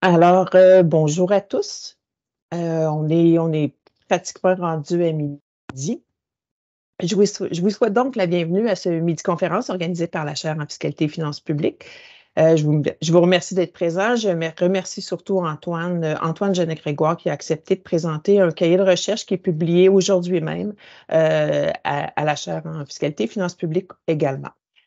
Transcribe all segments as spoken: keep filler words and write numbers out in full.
Alors, euh, bonjour à tous. Euh, on est, on est pratiquement rendu à midi. Je vous, sou- je vous souhaite donc la bienvenue à ce midi-conférence organisée par la Chaire en fiscalité et finances publiques. Euh, je vous, je vous remercie d'être présent. Je me- remercie surtout Antoine, euh, Antoine Genet-Grégoire qui a accepté de présenter un cahier de recherche qui est publié aujourd'hui même euh, à, à la Chaire en fiscalité et finances publiques également.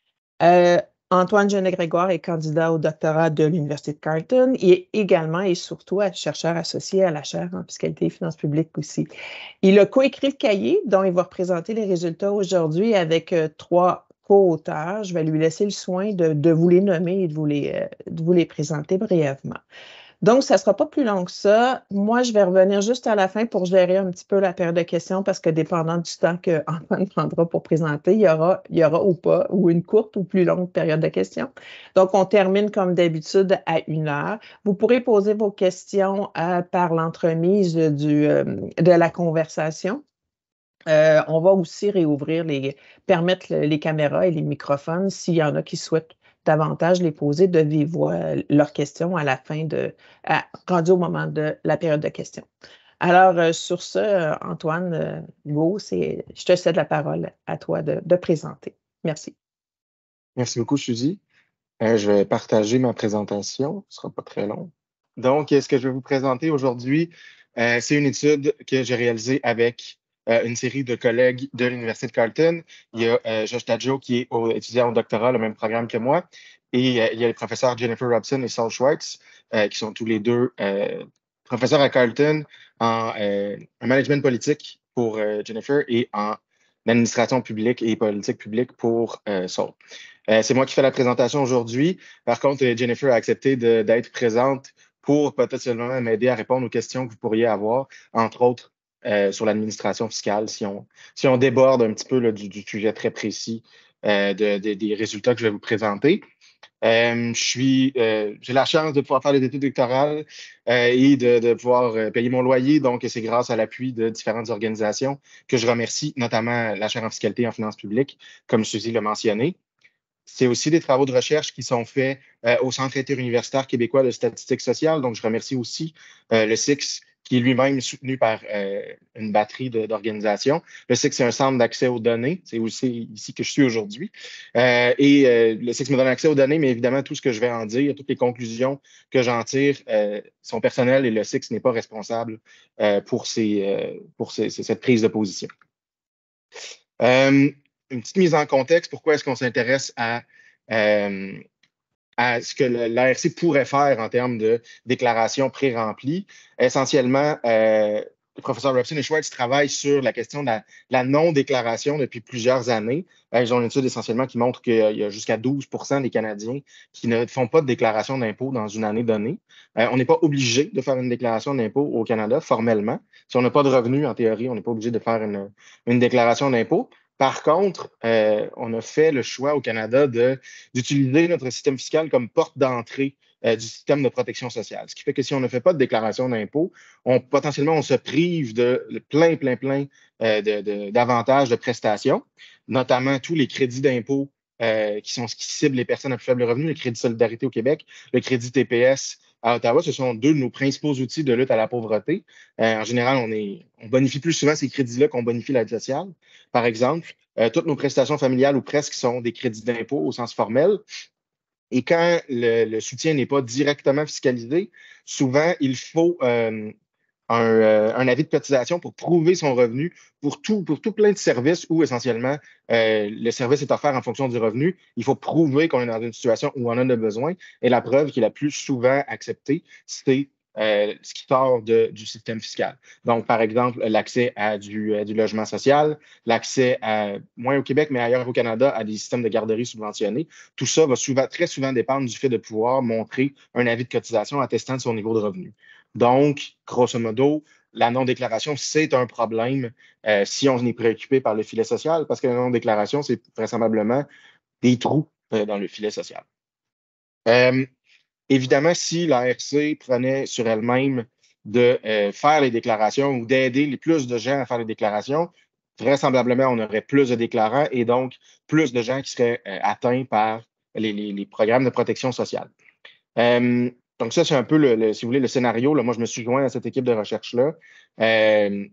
Euh, Antoine Genet-Grégoire est candidat au doctorat de l'Université de Carleton. Il est également et surtout un chercheur associé à la chaire en fiscalité et finances publiques aussi. Il a coécrit le cahier dont il va représenter les résultats aujourd'hui avec euh, trois co-auteurs. Je vais lui laisser le soin de, de vous les nommer et de vous les, euh, de vous les présenter brièvement. Donc, ça ne sera pas plus long que ça. Moi, je vais revenir juste à la fin pour gérer un petit peu la période de questions parce que dépendant du temps qu'Antoine prendra pour présenter, il y aura, il y aura ou pas, ou une courte ou plus longue période de questions. Donc, on termine comme d'habitude à une heure. Vous pourrez poser vos questions euh, par l'entremise du, euh, de la conversation. Euh, on va aussi réouvrir les, permettre le- les caméras et les microphones s'il y en a qui souhaitent davantage les poser de vive voix euh, leurs questions à la fin de, à- rendu au moment de la période de questions. Alors, euh, sur ce, euh, Antoine, euh, go, c'est, je te cède la parole à toi de, de présenter. Merci. Merci beaucoup, Suzy. Euh, je vais partager ma présentation. Ce sera pas très long. Donc, euh, ce que je vais vous présenter aujourd'hui, euh, c'est une étude que j'ai réalisée avec euh, une série de collègues de l'Université de Carleton. Il y a euh, Josh Tadjo qui est au- étudiant au doctorat, le même programme que moi. Et euh, il y a les professeurs Jennifer Robson et Saul Schwartz, euh, qui sont tous les deux euh, professeurs à Carleton en, euh, en management politique pour euh, Jennifer et en administration publique et politique publique pour euh, Saul. Euh, c'est moi qui fais la présentation aujourd'hui. Par contre, euh, Jennifer a accepté de- d'être présente pour potentiellement m'aider à répondre aux questions que vous pourriez avoir, entre autres euh, sur l'administration fiscale, si on, si on déborde un petit peu là, du, du sujet très précis euh, de- de- des résultats que je vais vous présenter. Euh, je suis, euh, j'ai la chance de pouvoir faire des études doctorales euh, et de, de pouvoir euh, payer mon loyer. Donc, c'est grâce à l'appui de différentes organisations que je remercie, notamment la Chaire en fiscalité et en finances publiques, comme Suzy l'a mentionné. C'est aussi des travaux de recherche qui sont faits euh, au Centre interuniversitaire québécois de statistique sociale. Donc, je remercie aussi euh, le S I X, qui est lui-même soutenu par euh, une batterie de- d'organisations. Le S I X, c'est un centre d'accès aux données. C'est aussi ici que je suis aujourd'hui. Euh, et euh, le S I X me donne accès aux données, mais évidemment, tout ce que je vais en dire, toutes les conclusions que j'en tire euh, sont personnelles et le S I X n'est pas responsable euh, pour, ces, euh, pour ces- ces- cette prise de position. Euh, une petite mise en contexte, pourquoi est-ce qu'on s'intéresse à, euh, à ce que l'A R C pourrait faire en termes de déclaration pré-remplie? Essentiellement, euh, le professeur Robson et Schwartz travaillent sur la question de la, la non-déclaration depuis plusieurs années. Euh, ils ont une étude essentiellement qui montre qu'il y a jusqu'à douze pour cent des Canadiens qui ne font pas de déclaration d'impôt dans une année donnée. Euh, on n'est pas obligé de faire une déclaration d'impôt au Canada formellement. Si on n'a pas de revenus, en théorie, on n'est pas obligé de faire une, une déclaration d'impôt. Par contre, euh, on a fait le choix au Canada de, d'utiliser notre système fiscal comme porte d'entrée euh, du système de protection sociale. Ce qui fait que si on ne fait pas de déclaration d'impôt, on, potentiellement, on se prive de plein, plein, plein euh, de, de, d'avantages, de prestations, notamment tous les crédits d'impôt euh, qui sont ce qui ciblent les personnes à plus faible revenu, le crédit solidarité au Québec, le crédit T P S à Ottawa. Ce sont deux de nos principaux outils de lutte à la pauvreté. Euh, en général, on, est, on bonifie plus souvent ces crédits-là qu'on bonifie l'aide sociale. Par exemple, euh, toutes nos prestations familiales ou presque sont des crédits d'impôt au sens formel. Et quand le, le soutien n'est pas directement fiscalisé, souvent, il faut euh, un, euh, un avis de cotisation pour prouver son revenu pour tout, pour tout plein de services où essentiellement euh, le service est offert en fonction du revenu. Il faut prouver qu'on est dans une situation où on en a besoin. Et la preuve qui est la plus souvent acceptée, c'est euh, ce qui sort de- du système fiscal. Donc, par exemple, l'accès à du, à du logement social, l'accès à, moins au Québec, mais ailleurs au Canada, à des systèmes de garderie subventionnés. Tout ça va souvent, très souvent dépendre du fait de pouvoir montrer un avis de cotisation attestant de son niveau de revenu. Donc, grosso modo, la non-déclaration, c'est un problème euh, si on est préoccupé par le filet social, parce que la non-déclaration, c'est vraisemblablement des trous euh, dans le filet social. Euh, Évidemment, si la R C prenait sur elle-même de euh, faire les déclarations ou d'aider les plus de gens à faire les déclarations, vraisemblablement, on aurait plus de déclarants et donc plus de gens qui seraient euh, atteints par les, les, les programmes de protection sociale. Euh, Donc, ça, c'est un peu, le, le- si vous voulez, le scénario. Là. Moi, je me suis joint à cette équipe de recherche-là euh,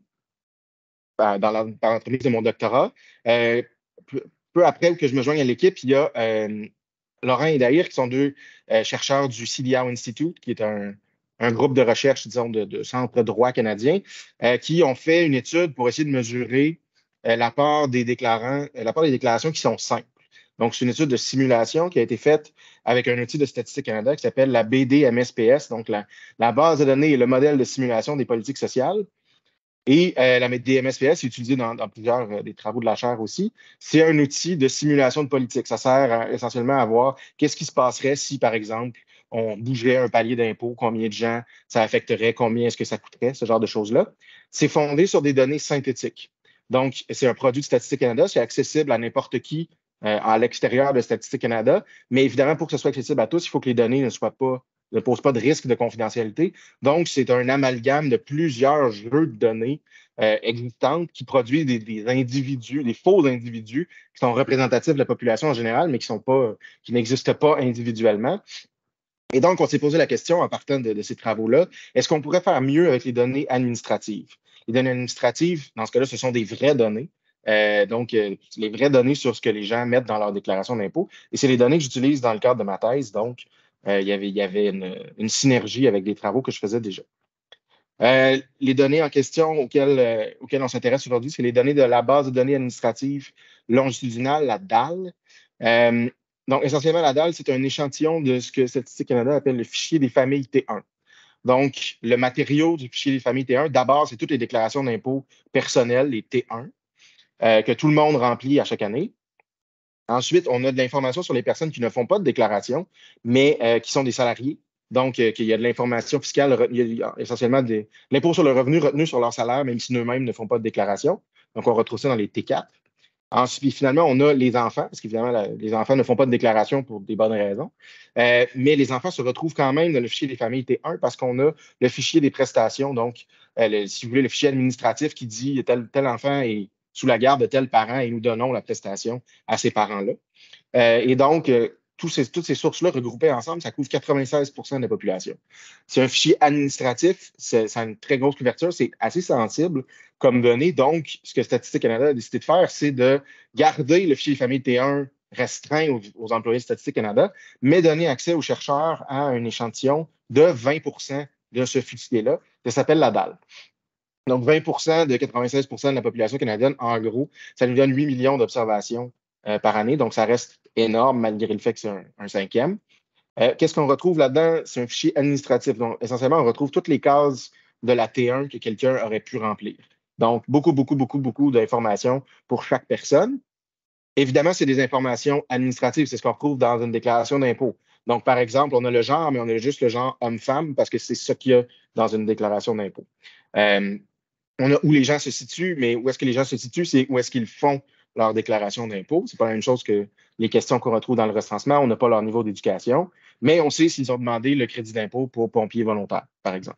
par- dans la- par l'entremise de mon doctorat. Euh, peu, peu après que je me joigne à l'équipe, il y a euh, Laurent et Daïr, qui sont deux euh, chercheurs du C D A O Institute, qui est un, un groupe de recherche, disons, de, de centre droit canadien, euh, qui ont fait une étude pour essayer de mesurer euh, la part des déclarants, euh, la part des déclarations qui sont simples. Donc, c'est une étude de simulation qui a été faite avec un outil de Statistique Canada qui s'appelle la B D M S P S, donc la, la base de données et le modèle de simulation des politiques sociales. Et euh, la D M S P S est utilisée dans, dans plusieurs euh, des travaux de la chaire aussi. C'est un outil de simulation de politique. Ça sert à- essentiellement à voir qu'est-ce qui se passerait si, par exemple, on bougerait un palier d'impôt, combien de gens ça affecterait, combien est-ce que ça coûterait, ce genre de choses-là. C'est fondé sur des données synthétiques. Donc, c'est un produit de Statistique Canada, c'est accessible à n'importe qui euh, à l'extérieur de Statistique Canada, mais évidemment, pour que ce soit accessible à tous, il faut que les données ne soient pas, ne posent pas de risque de confidentialité. Donc, c'est un amalgame de plusieurs jeux de données euh, existantes qui produisent des, des individus, des faux individus qui sont représentatifs de la population en général, mais qui sont pas, qui n'existent pas individuellement. Et donc, on s'est posé la question en partant de, de ces travaux-là, est-ce qu'on pourrait faire mieux avec les données administratives? Les données administratives, dans ce cas-là, ce sont des vraies données. Euh, donc, euh, les vraies données sur ce que les gens mettent dans leur déclaration d'impôt. Et c'est les données que j'utilise dans le cadre de ma thèse. Donc, euh, il y avait, il y avait une, une synergie avec des travaux que je faisais déjà. Euh, les données en question auxquelles, euh, auxquelles on s'intéresse aujourd'hui, c'est les données de la base de données administratives longitudinale, la D A L. Euh, donc, essentiellement, la D A L, c'est un échantillon de ce que Statistique Canada appelle le fichier des familles T un. Donc, le matériau du fichier des familles T un, d'abord, c'est toutes les déclarations d'impôts personnelles, les T un, euh, que tout le monde remplit à chaque année. Ensuite, on a de l'information sur les personnes qui ne font pas de déclaration, mais euh, qui sont des salariés. Donc, euh, qu'il y a de l'information fiscale, il y a essentiellement de l'impôt sur le revenu retenu sur leur salaire, même si eux-mêmes ne font pas de déclaration. Donc, on retrouve ça dans les T quatre. Ensuite, finalement, on a les enfants, parce qu'évidemment, la, les enfants ne font pas de déclaration pour des bonnes raisons. Euh, mais les enfants se retrouvent quand même dans le fichier des familles T un parce qu'on a le fichier des prestations. Donc, euh, le, si vous voulez, le fichier administratif qui dit tel, tel enfant est sous la garde de tel parent et nous donnons la prestation à ces parents-là. Euh, et donc, euh, tous ces, toutes ces sources-là regroupées ensemble, ça couvre quatre-vingt-seize pour cent de la population. C'est un fichier administratif, ça a une très grosse couverture, c'est assez sensible comme données. Donc, ce que Statistique Canada a décidé de faire, c'est de garder le fichier famille T un restreint aux, aux employés de Statistique Canada, mais donner accès aux chercheurs à un échantillon de vingt pour cent de ce fichier-là. Ça s'appelle la D A L. Donc, vingt pour cent de quatre-vingt-seize pour cent de la population canadienne, en gros, ça nous donne huit millions d'observations euh, par année. Donc, ça reste énorme malgré le fait que c'est un, un cinquième. Euh, Qu'est-ce qu'on retrouve là-dedans? C'est un fichier administratif. Donc, essentiellement, on retrouve toutes les cases de la T un que quelqu'un aurait pu remplir. Donc, beaucoup, beaucoup, beaucoup, beaucoup d'informations pour chaque personne. Évidemment, c'est des informations administratives. C'est ce qu'on retrouve dans une déclaration d'impôt. Donc, par exemple, on a le genre, mais on a juste le genre homme-femme parce que c'est ce qu'il y a dans une déclaration d'impôt. Euh, on a où les gens se situent, mais où est-ce que les gens se situent, c'est où est-ce qu'ils font leur déclaration d'impôt. C'est pas la même chose que les questions qu'on retrouve dans le recensement. On n'a pas leur niveau d'éducation, mais on sait s'ils ont demandé le crédit d'impôt pour pompiers volontaires, par exemple.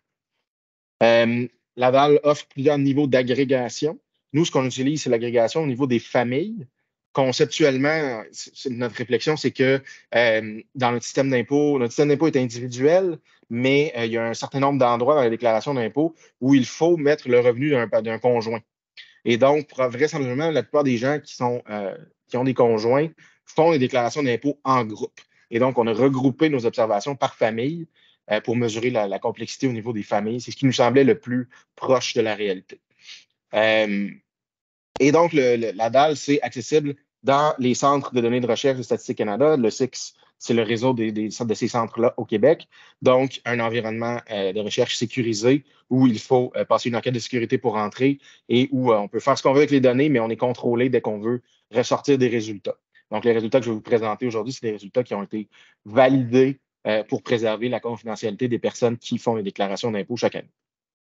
Euh, Laval offre plusieurs niveaux d'agrégation. Nous, ce qu'on utilise, c'est l'agrégation au niveau des familles. Conceptuellement, notre réflexion, c'est que euh, dans notre système d'impôt, notre système d'impôt est individuel, mais euh, il y a un certain nombre d'endroits dans la déclaration d'impôt où il faut mettre le revenu d'un conjoint. Et donc, vraisemblablement, la plupart des gens qui, sont, euh, qui ont des conjoints font des déclarations d'impôt en groupe. Et donc, on a regroupé nos observations par famille euh, pour mesurer la, la, complexité au niveau des familles. C'est ce qui nous semblait le plus proche de la réalité. Euh, et donc, le, le, la D A L, c'est accessible dans les centres de données de recherche de Statistique Canada. Le C I C, c'est le réseau des, des, de ces centres-là au Québec. Donc, un environnement euh, de recherche sécurisé où il faut euh, passer une enquête de sécurité pour entrer et où euh, on peut faire ce qu'on veut avec les données, mais on est contrôlé dès qu'on veut ressortir des résultats. Donc, les résultats que je vais vous présenter aujourd'hui, c'est des résultats qui ont été validés euh, pour préserver la confidentialité des personnes qui font les déclarations d'impôt chaque année.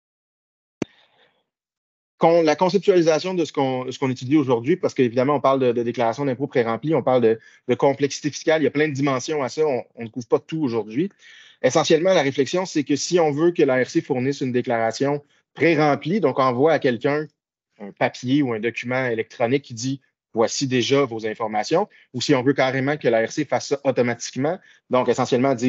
La conceptualisation de ce qu'on ce qu'on étudie aujourd'hui, parce qu'évidemment, on parle de, de déclaration d'impôt pré-remplie, on parle de, de complexité fiscale, il y a plein de dimensions à ça, on, on ne couvre pas tout aujourd'hui. Essentiellement, la réflexion, c'est que si on veut que l'A R C fournisse une déclaration pré-remplie, donc envoie à quelqu'un un papier ou un document électronique qui dit voici déjà vos informations, ou si on veut carrément que l'A R C fasse ça automatiquement, donc essentiellement dise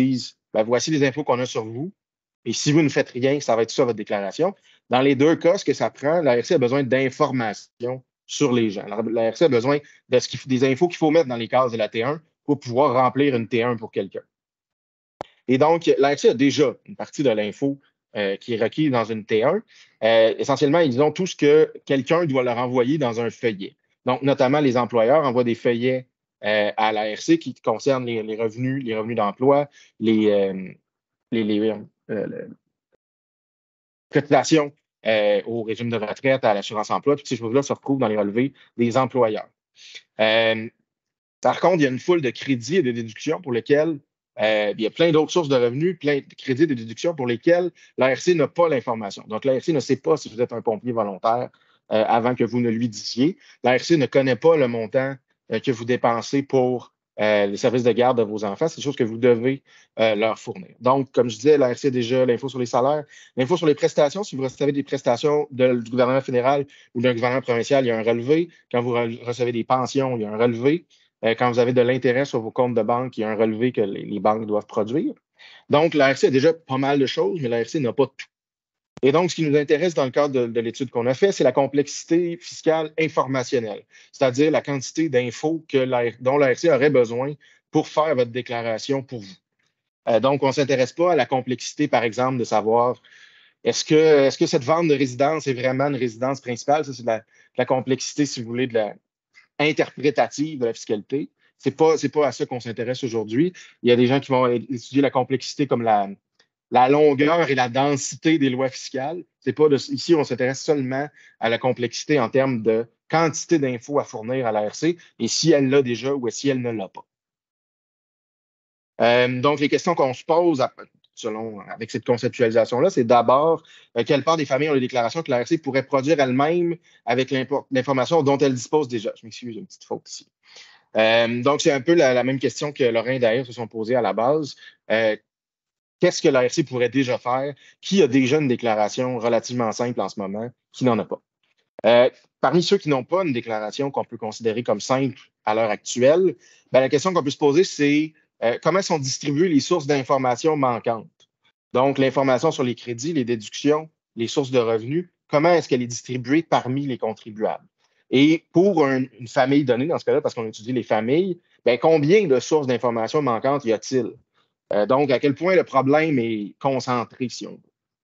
ben, voici les infos qu'on a sur vous. Et si vous ne faites rien, ça va être ça votre déclaration. Dans les deux cas, ce que ça prend, l'A R C a besoin d'informations sur les gens. L'A R C a besoin de ce qu'il, des infos qu'il faut mettre dans les cases de la T un pour pouvoir remplir une T un pour quelqu'un. Et donc, l'A R C a déjà une partie de l'info euh, qui est requise dans une T un. Euh, essentiellement, ils ont tout ce que quelqu'un doit leur envoyer dans un feuillet. Donc, notamment, les employeurs envoient des feuillets euh, à l'A R C qui concernent les, les revenus, les revenus d'emploi, les, euh, les, les euh, le, cotisations euh, au régime de retraite, à l'assurance emploi. Toutes ces choses-là se retrouvent dans les relevés des employeurs. Euh, par contre, il y a une foule de crédits et de déductions pour lesquels euh, il y a plein d'autres sources de revenus, plein de crédits et de déductions pour lesquels l'A R C n'a pas l'information. Donc, l'A R C ne sait pas si vous êtes un pompier volontaire euh, avant que vous ne lui disiez. L'A R C ne connaît pas le montant euh, que vous dépensez pour euh, les services de garde de vos enfants. C'est des choses que vous devez euh, leur fournir. Donc, comme je disais, l'A R C a déjà l'info sur les salaires, l'info sur les prestations. Si vous recevez des prestations de, du gouvernement fédéral ou d'un gouvernement provincial, il y a un relevé. Quand vous re- recevez des pensions, il y a un relevé. Euh, quand vous avez de l'intérêt sur vos comptes de banque, il y a un relevé que les, les banques doivent produire. Donc, l'A R C a déjà pas mal de choses, mais l'A R C n'a pas tout. Et donc, ce qui nous intéresse dans le cadre de, de l'étude qu'on a fait, c'est la complexité fiscale informationnelle, c'est-à-dire la quantité d'infos que la, dont l'A R C aurait besoin pour faire votre déclaration pour vous. Euh, donc, on ne s'intéresse pas à la complexité, par exemple, de savoir est-ce que, est-ce que cette vente de résidence est vraiment une résidence principale? Ça, c'est de la, de la complexité, si vous voulez, de la, interprétative de la fiscalité. Ce n'est pas, c'est pas à ça qu'on s'intéresse aujourd'hui. Il y a des gens qui vont étudier la complexité comme la, la longueur et la densité des lois fiscales. C'est pas de, ici, on s'intéresse seulement à la complexité en termes de quantité d'infos à fournir à l'A R C et si elle l'a déjà ou si elle ne l'a pas. Euh, donc, les questions qu'on se pose selon, avec cette conceptualisation-là, c'est d'abord euh, quelle part des familles ont les déclarations que l'A R C pourrait produire elle-même avec l'information dont elle dispose déjà. Je m'excuse, j'ai une petite faute ici. Euh, donc, c'est un peu la, la même question que Lorrain d'ailleurs se sont posées à la base. Euh, Qu'est-ce que l'A R C pourrait déjà faire? Qui a déjà une déclaration relativement simple en ce moment? Qui n'en a pas? Euh, parmi ceux qui n'ont pas une déclaration qu'on peut considérer comme simple à l'heure actuelle, ben, la question qu'on peut se poser, c'est euh, comment sont distribuées les sources d'informations manquantes? Donc, l'information sur les crédits, les déductions, les sources de revenus, comment est-ce qu'elle est distribuée parmi les contribuables? Et pour un, une famille donnée, dans ce cas-là, parce qu'on étudie les familles, ben, combien de sources d'informations manquantes y a-t-il? Euh, donc, à quel point le problème est concentré, si on veut.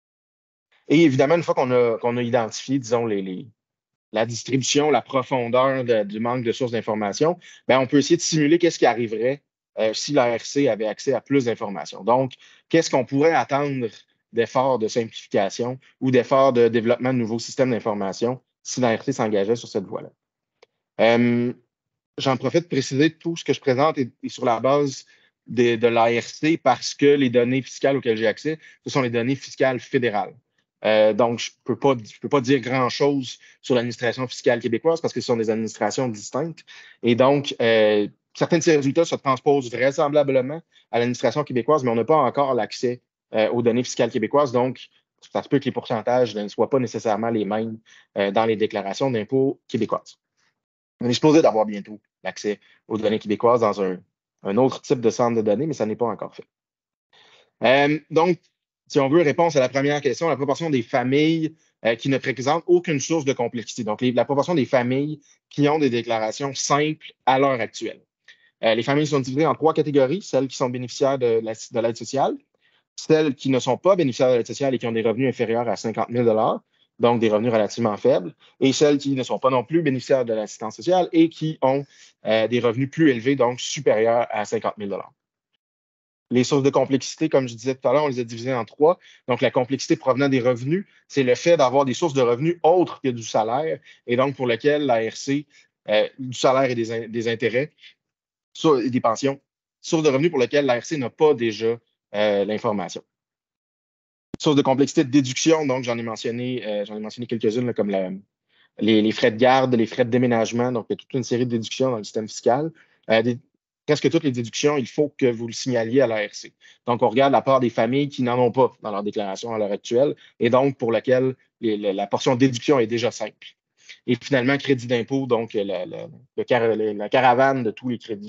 Et évidemment, une fois qu'on a, qu'on a identifié, disons, les, les, la distribution, la profondeur de, du manque de sources d'informations, ben, on peut essayer de simuler qu'est-ce qui arriverait euh, si l'A R C avait accès à plus d'informations. Donc, qu'est-ce qu'on pourrait attendre d'efforts de simplification ou d'efforts de développement de nouveaux systèmes d'information si l'A R C s'engageait sur cette voie-là? Euh, J'en profite de préciser tout ce que je présente est, est sur la base de, de l'A R C parce que les données fiscales auxquelles j'ai accès, ce sont les données fiscales fédérales. Euh, donc, je ne peux pas, je peux pas dire grand-chose sur l'administration fiscale québécoise parce que ce sont des administrations distinctes. Et donc, euh, certains de ces résultats se transposent vraisemblablement à l'administration québécoise, mais on n'a pas encore l'accès euh, aux données fiscales québécoises. Donc, ça se peut que les pourcentages ne soient pas nécessairement les mêmes euh, dans les déclarations d'impôts québécoises. On est supposé d'avoir bientôt l'accès aux données québécoises dans un, un autre type de centre de données, mais ça n'est pas encore fait. Euh, donc, si on veut réponse à la première question, la proportion des familles euh, qui ne présentent aucune source de complexité. Donc, les, la proportion des familles qui ont des déclarations simples à l'heure actuelle. Euh, les familles sont divisées en trois catégories, celles qui sont bénéficiaires de, la, de l'aide sociale, celles qui ne sont pas bénéficiaires de l'aide sociale et qui ont des revenus inférieurs à cinquante mille dollars, donc des revenus relativement faibles, et celles qui ne sont pas non plus bénéficiaires de l'assistance sociale et qui ont euh, des revenus plus élevés, donc supérieurs à cinquante mille dollars. Les sources de complexité, comme je disais tout à l'heure, on les a divisées en trois. Donc, la complexité provenant des revenus, c'est le fait d'avoir des sources de revenus autres que du salaire, et donc pour lequel l'A R C, euh, du salaire et des, des intérêts, sur, et des pensions, sources de revenus pour lesquelles l'A R C n'a pas déjà euh, l'information. Sources de complexité de déduction, donc j'en ai mentionné, euh, j'en ai mentionné quelques-unes, là, comme la, les, les frais de garde, les frais de déménagement, donc il y a toute une série de déductions dans le système fiscal. Euh, des, presque toutes les déductions, il faut que vous le signaliez à l'A R C. Donc, on regarde la part des familles qui n'en ont pas dans leur déclaration à l'heure actuelle et donc pour laquelle les, la, la portion de déduction est déjà simple. Et finalement, crédit d'impôt, donc la, la, le car, la caravane de tous les crédits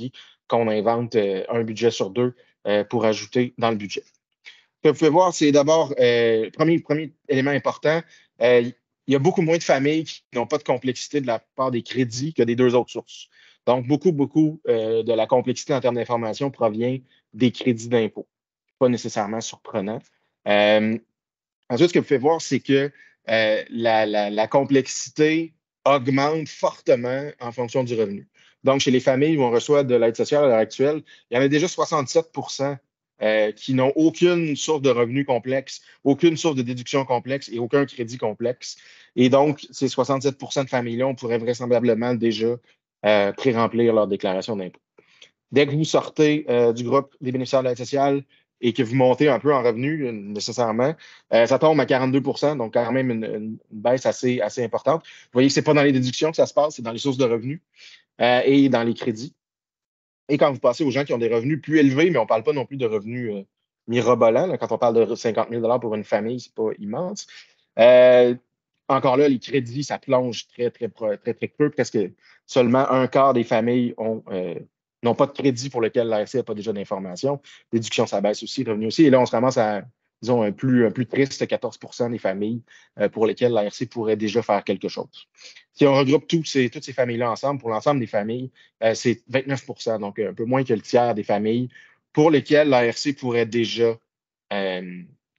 qu'on invente euh, un budget sur deux euh, pour ajouter dans le budget. Ce que vous pouvez voir, c'est d'abord, euh, premier, premier élément important, euh, il y a beaucoup moins de familles qui n'ont pas de complexité de la part des crédits que des deux autres sources. Donc, beaucoup, beaucoup euh, de la complexité en termes d'information provient des crédits d'impôt. Pas nécessairement surprenant. Euh, ensuite, ce que vous pouvez voir, c'est que euh, la, la, la complexité augmente fortement en fonction du revenu. Donc, chez les familles où on reçoit de l'aide sociale à l'heure actuelle, il y en a déjà soixante-sept pour cent euh, qui n'ont aucune source de revenus complexe, aucune source de déduction complexe et aucun crédit complexe. Et donc, ces soixante-sept pour cent de familles-là, on pourrait vraisemblablement déjà euh, pré-remplir leur déclaration d'impôt. Dès que vous sortez euh, du groupe des bénéficiaires de l'aide sociale et que vous montez un peu en revenu, nécessairement, euh, ça tombe à quarante-deux pour cent, donc quand même une, une baisse assez, assez importante. Vous voyez que ce n'est pas dans les déductions que ça se passe, c'est dans les sources de revenus euh, et dans les crédits. Et quand vous passez aux gens qui ont des revenus plus élevés, mais on ne parle pas non plus de revenus euh, mirobolants, là, quand on parle de cinquante mille pour une famille, ce n'est pas immense. Euh, encore là, les crédits, ça plonge très, très, très, très, très peu. Presque seulement un quart des familles ont, euh, n'ont pas de crédit pour lequel l'A R C n'a pas déjà d'informations. Déduction, ça baisse aussi, revenu aussi. Et là, on se ramasse à, disons, un plus, un plus triste quatorze pour cent des familles euh, pour lesquelles l'A R C pourrait déjà faire quelque chose. Si on regroupe tous ces, toutes ces familles-là ensemble, pour l'ensemble des familles, euh, c'est vingt-neuf pour cent, donc un peu moins que le tiers des familles pour lesquelles l'A R C pourrait déjà euh,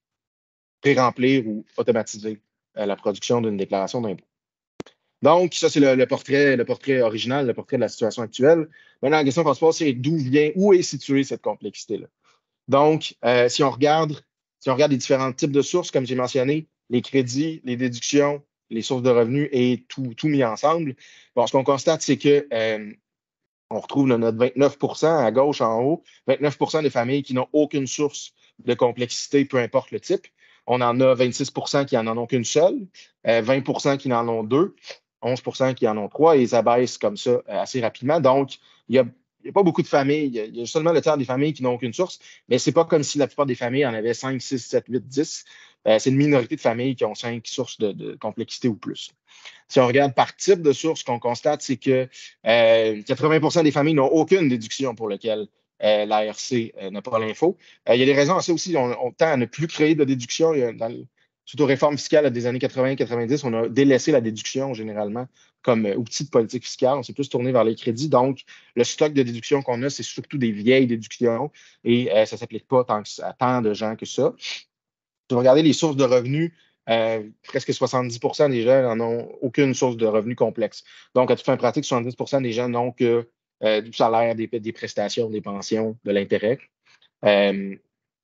pré-remplir ou automatiser euh, la production d'une déclaration d'impôt. Donc, ça, c'est le, le, portrait, le portrait original, le portrait de la situation actuelle. Maintenant, la question qu'on se pose, c'est d'où vient, où est située cette complexité-là. Donc, euh, si on regarde, si on regarde les différents types de sources, comme j'ai mentionné, les crédits, les déductions, les sources de revenus et tout, tout mis ensemble, bon, ce qu'on constate, c'est que euh, on retrouve là, notre vingt-neuf pour cent à gauche en haut, vingt-neuf pour cent des familles qui n'ont aucune source de complexité, peu importe le type. On en a vingt-six pour cent qui n'en ont qu'une seule, euh, vingt pour cent qui en ont deux, onze pour cent qui en ont trois, et ça baisse comme ça euh, assez rapidement. Donc, il y a il n'y a pas beaucoup de familles. Il y a seulement le tiers des familles qui n'ont aucune source, mais ce n'est pas comme si la plupart des familles en avaient cinq, six, sept, huit, dix. Euh, c'est une minorité de familles qui ont cinq sources de, de complexité ou plus. Si on regarde par type de source, ce qu'on constate, c'est que euh, quatre-vingts pour cent des familles n'ont aucune déduction pour laquelle euh, l'A R C euh, n'a pas l'info. Euh, il y a des raisons à ça aussi. On, on tend à ne plus créer de déduction. Dans le, suite aux réformes fiscales des années quatre-vingts quatre-vingt-dix, on a délaissé la déduction généralement comme euh, outil de politique fiscale. On s'est plus tourné vers les crédits. Donc, le stock de déductions qu'on a, c'est surtout des vieilles déductions et euh, ça ne s'applique pas tant que, à tant de gens que ça. Si vous regardez les sources de revenus, euh, presque soixante-dix pour cent des gens n'ont aucune source de revenus complexe. Donc, à toute fin pratique, soixante-dix pour cent des gens n'ont que euh, du salaire, des, des prestations, des pensions, de l'intérêt. Euh,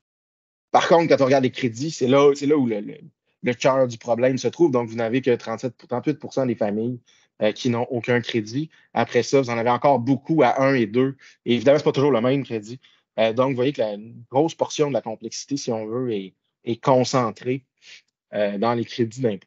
par contre, quand on regarde les crédits, c'est là, c'est là où le, le, le cœur du problème se trouve. Donc, vous n'avez que trente-sept, trente-huit pour cent des familles euh, qui n'ont aucun crédit. Après ça, vous en avez encore beaucoup à un et deux. Et évidemment, ce n'est pas toujours le même crédit. Euh, donc, vous voyez que la une grosse portion de la complexité, si on veut, est, est concentrée euh, dans les crédits d'impôt.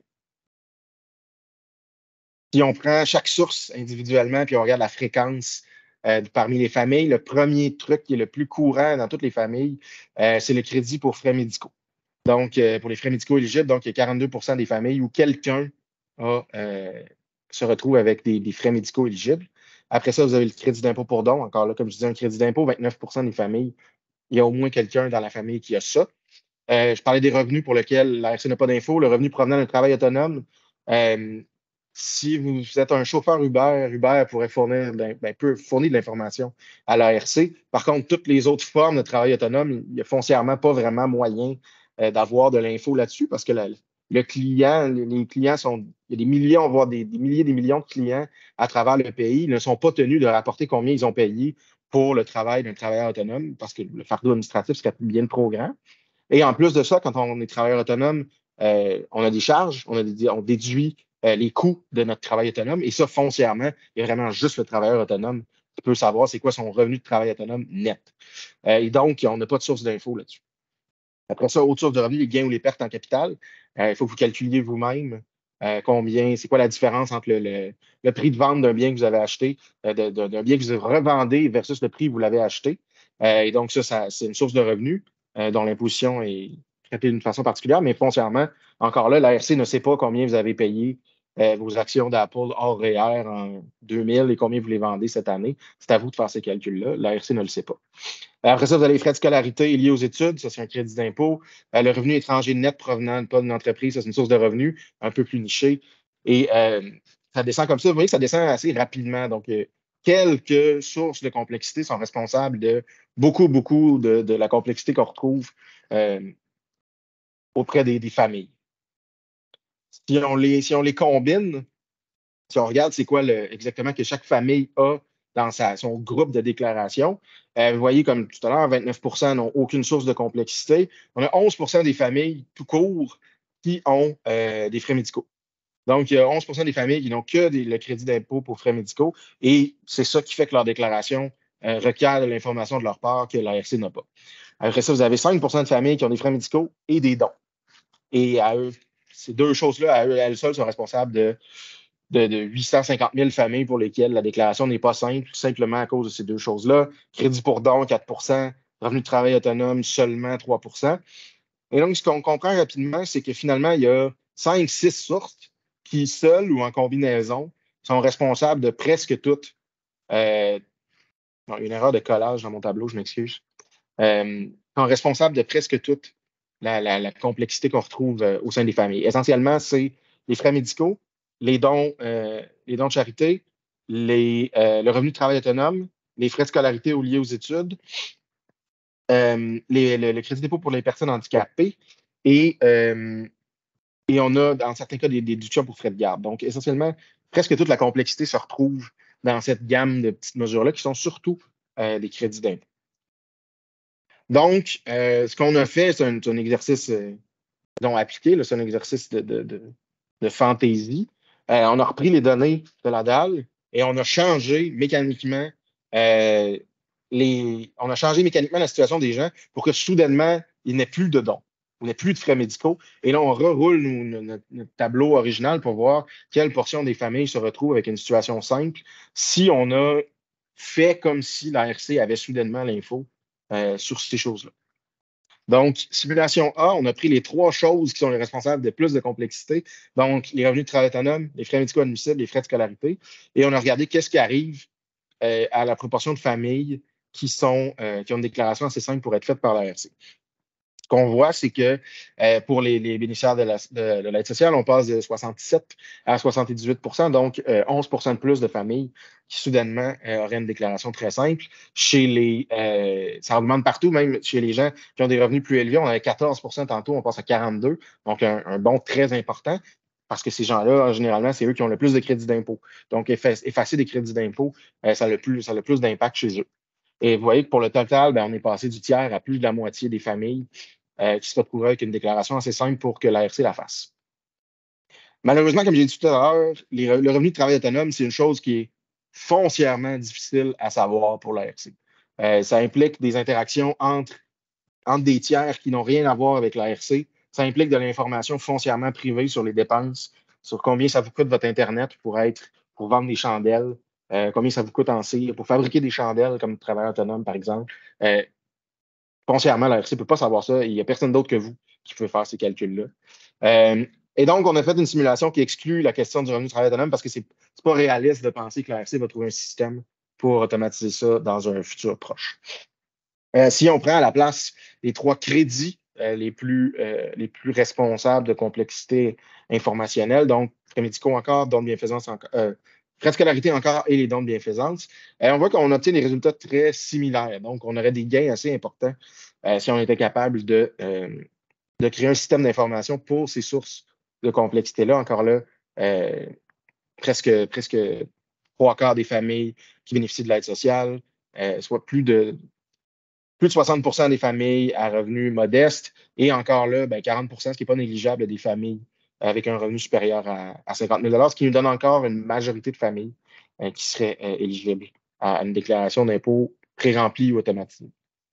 Si on prend chaque source individuellement, puis on regarde la fréquence euh, parmi les familles, le premier truc qui est le plus courant dans toutes les familles, euh, c'est le crédit pour frais médicaux. Donc, euh, pour les frais médicaux éligibles, donc il y a quarante-deux pour cent des familles où quelqu'un a, euh, se retrouve avec des, des frais médicaux éligibles. Après ça, vous avez le crédit d'impôt pour don. Encore là, comme je disais, un crédit d'impôt, vingt-neuf pour cent des familles, il y a au moins quelqu'un dans la famille qui a ça. Euh, je parlais des revenus pour lesquels la R C n'a pas d'info. Le revenu provenant d'un travail autonome, euh, si vous êtes un chauffeur Uber, Uber pourrait fournir, ben, peut fournir de l'information à l'A R C. Par contre, toutes les autres formes de travail autonome, il n'y a foncièrement pas vraiment moyen euh, d'avoir de l'info là-dessus parce que la, le client, les, les clients sont, il y a des millions, voire des, des milliers, des millions de clients à travers le pays. Ils ne sont pas tenus de rapporter combien ils ont payé pour le travail d'un travailleur autonome parce que le fardeau administratif serait bien trop grand. Et en plus de ça, quand on est travailleur autonome, euh, on a des charges, on, a des, on déduit euh, les coûts de notre travail autonome. Et ça, foncièrement, il y a vraiment juste le travailleur autonome qui peut savoir c'est quoi son revenu de travail autonome net. Euh, et donc, on n'a pas de source d'info là-dessus. Après ça, autre source de revenus, les gains ou les pertes en capital. Euh, il faut que vous calculiez vous-même euh, combien, c'est quoi la différence entre le, le, le prix de vente d'un bien que vous avez acheté, euh, de, de, d'un bien que vous revendez versus le prix que vous l'avez acheté. Euh, et donc, ça, ça c'est une source de revenus euh, dont l'imposition est traitée d'une façon particulière, mais foncièrement, encore là, l'A R C ne sait pas combien vous avez payé euh, vos actions d'Apple hors R E E R en deux mille et combien vous les vendez cette année. C'est à vous de faire ces calculs-là. L'A R C ne le sait pas. Après ça, vous avez les frais de scolarité liés aux études. Ça, c'est un crédit d'impôt. Euh, le revenu étranger net provenant pas d'une entreprise, ça, c'est une source de revenus un peu plus nichée. Et euh, ça descend comme ça. Vous voyez que ça descend assez rapidement. Donc, euh, quelques sources de complexité sont responsables de beaucoup, beaucoup de, de la complexité qu'on retrouve euh, auprès des, des familles. Si on, les, si on les combine, si on regarde c'est quoi le, exactement que chaque famille a dans sa, son groupe de déclaration, euh, vous voyez comme tout à l'heure, vingt-neuf pour cent n'ont aucune source de complexité. On a onze pour cent des familles tout court qui ont euh, des frais médicaux. Donc, il y a onze pour cent des familles qui n'ont que des, le crédit d'impôt pour frais médicaux et c'est ça qui fait que leur déclaration euh, requiert de l'information de leur part que l'A R C n'a pas. Après ça, vous avez cinq pour cent de familles qui ont des frais médicaux et des dons. Et à eux, ces deux choses-là, à eux, à elles seules, sont responsables de, de, de huit cent cinquante mille familles pour lesquelles la déclaration n'est pas simple, tout simplement à cause de ces deux choses-là. Crédit pour don, quatre pour cent. Revenu de travail autonome, seulement trois pour cent. Et donc, ce qu'on comprend rapidement, c'est que finalement, il y a cinq, six sources qui, seules ou en combinaison, sont responsables de presque toutes. Euh, non, une erreur de collage dans mon tableau, je m'excuse. Euh, sont responsables de presque toute la, la, la complexité qu'on retrouve euh, au sein des familles. Essentiellement, c'est les frais médicaux, les dons, euh, les dons de charité, les, euh, le revenu de travail autonome, les frais de scolarité liés aux études, euh, les, le, le crédit d'impôt pour les personnes handicapées et, euh, et on a, dans certains cas, des, des déductions pour frais de garde. Donc, essentiellement, presque toute la complexité se retrouve dans cette gamme de petites mesures-là qui sont surtout euh, des crédits d'impôt. Donc, euh, ce qu'on a fait, c'est un, un exercice euh, non appliqué, c'est un exercice de, de, de, de fantaisie. Euh, on a repris les données de la D A L et on a changé mécaniquement euh, les, on a changé mécaniquement la situation des gens pour que soudainement, il n'ait plus de dons, il n'ait plus de frais médicaux. Et là, on reroule nos, notre, notre tableau original pour voir quelle portion des familles se retrouve avec une situation simple si on a fait comme si la R C avait soudainement l'info euh, sur ces choses-là. Donc, simulation A, on a pris les trois choses qui sont les responsables de plus de complexité. Donc, les revenus de travail autonome, les frais médicaux admissibles, les frais de scolarité. Et on a regardé qu'est-ce qui arrive euh, à la proportion de familles qui, sont, euh, qui ont une déclaration assez simple pour être faite par la R C. Ce qu'on voit, c'est que euh, pour les, les bénéficiaires de, la, de, de l'aide sociale, on passe de soixante-sept à soixante-dix-huit pour cent, donc euh, onze pour cent de plus de familles qui soudainement euh, auraient une déclaration très simple. Chez les, euh, ça augmente partout, même chez les gens qui ont des revenus plus élevés, on avait quatorze pour cent tantôt, on passe à quarante-deux, donc un, un bond très important. Parce que ces gens-là, généralement, c'est eux qui ont le plus de crédits d'impôt. Donc, effacer des crédits d'impôt, euh, ça a le plus, ça a le plus d'impact chez eux. Et vous voyez que pour le total, ben, on est passé du tiers à plus de la moitié des familles euh, qui se retrouveraient avec une déclaration assez simple pour que l'A R C la fasse. Malheureusement, comme j'ai dit tout à l'heure, les, le revenu de travail autonome, c'est une chose qui est foncièrement difficile à savoir pour l'A R C. Euh, ça implique des interactions entre, entre des tiers qui n'ont rien à voir avec l'A R C. Ça implique de l'information foncièrement privée sur les dépenses, sur combien ça vous coûte votre Internet pour être, pour vendre des chandelles, euh, combien ça vous coûte en cire, pour fabriquer des chandelles comme travailleur autonome, par exemple. Euh, foncièrement, l'A R C ne peut pas savoir ça. Il n'y a personne d'autre que vous qui peut faire ces calculs-là. Euh, et donc, on a fait une simulation qui exclut la question du revenu de travail autonome parce que ce n'est pas réaliste de penser que l'A R C va trouver un système pour automatiser ça dans un futur proche. Euh, si on prend à la place les trois crédits euh, les, plus, euh, les plus responsables de complexité informationnelle, donc frais médicaux encore, dons de bienfaisance encore, euh, frais de scolarité encore et les dons de bienfaisance, euh, on voit qu'on obtient des résultats très similaires. Donc, on aurait des gains assez importants euh, si on était capable de, euh, de créer un système d'information pour ces sources de complexité-là. Encore là, euh, presque, presque trois quarts des familles qui bénéficient de l'aide sociale, euh, soit plus de plus de soixante pour cent des familles à revenus modestes et encore là, ben, quarante pour cent, ce qui n'est pas négligeable, des familles avec un revenu supérieur à, à cinquante mille dollars, ce qui nous donne encore une majorité de familles euh, qui seraient euh, éligibles à une déclaration d'impôt pré-remplie ou automatisée.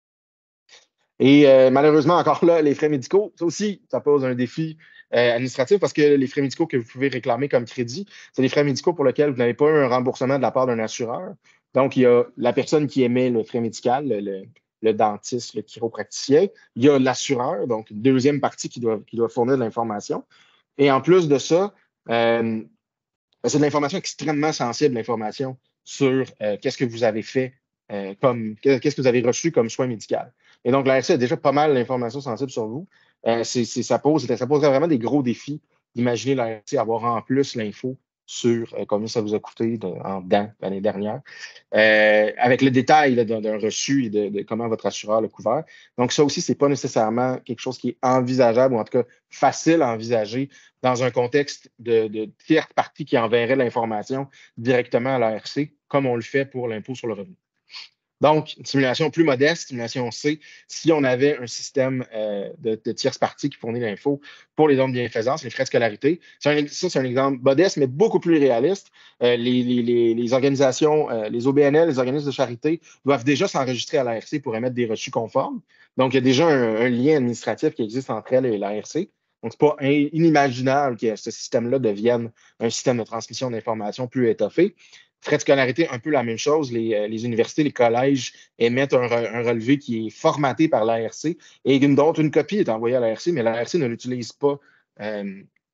Et euh, malheureusement, encore là, les frais médicaux, ça aussi, ça pose un défi euh, administratif parce que les frais médicaux que vous pouvez réclamer comme crédit, c'est des frais médicaux pour lesquels vous n'avez pas eu un remboursement de la part d'un assureur. Donc, il y a la personne qui émet le frais médical, le, le, le dentiste, le chiropraticien. Il y a l'assureur, donc une deuxième partie qui doit, qui doit fournir de l'information. Et en plus de ça, euh, C'est de l'information extrêmement sensible, l'information sur euh, qu'est-ce que vous avez fait, euh, comme qu'est-ce que vous avez reçu comme soin médical. Et donc, l'A R C a déjà pas mal d'informations sensibles sur vous. Euh, c'est, c'est, ça, pose, ça poserait vraiment des gros défis d'imaginer l'A R C avoir en plus l'info sur euh, combien ça vous a coûté de, en dents l'année dernière, euh, avec le détail là, d'un, d'un reçu et de, de comment votre assureur l'a couvert. Donc, ça aussi, ce n'est pas nécessairement quelque chose qui est envisageable, ou en tout cas facile à envisager dans un contexte de, de tierce partie qui enverrait l'information directement à l'A R C, comme on le fait pour l'impôt sur le revenu. Donc, une simulation plus modeste, simulation C, si on avait un système euh, de, de tierce partie qui fournit l'info pour les dons de bienfaisance, les frais de scolarité. C'est un, ça, c'est un exemple modeste, mais beaucoup plus réaliste. Euh, les, les, les, les organisations, euh, les O B N L, les organismes de charité doivent déjà s'enregistrer à l'A R C pour émettre des reçus conformes. Donc, il y a déjà un, un lien administratif qui existe entre elles et l'A R C. Donc, ce n'est pas inimaginable que ce système-là devienne un système de transmission d'informations plus étoffé. Frais de scolarité, un peu la même chose. Les, les universités, les collèges émettent un, un, relevé qui est formaté par l'A R C et une, dont une copie est envoyée à l'A R C, mais l'A R C ne l'utilise pas, euh,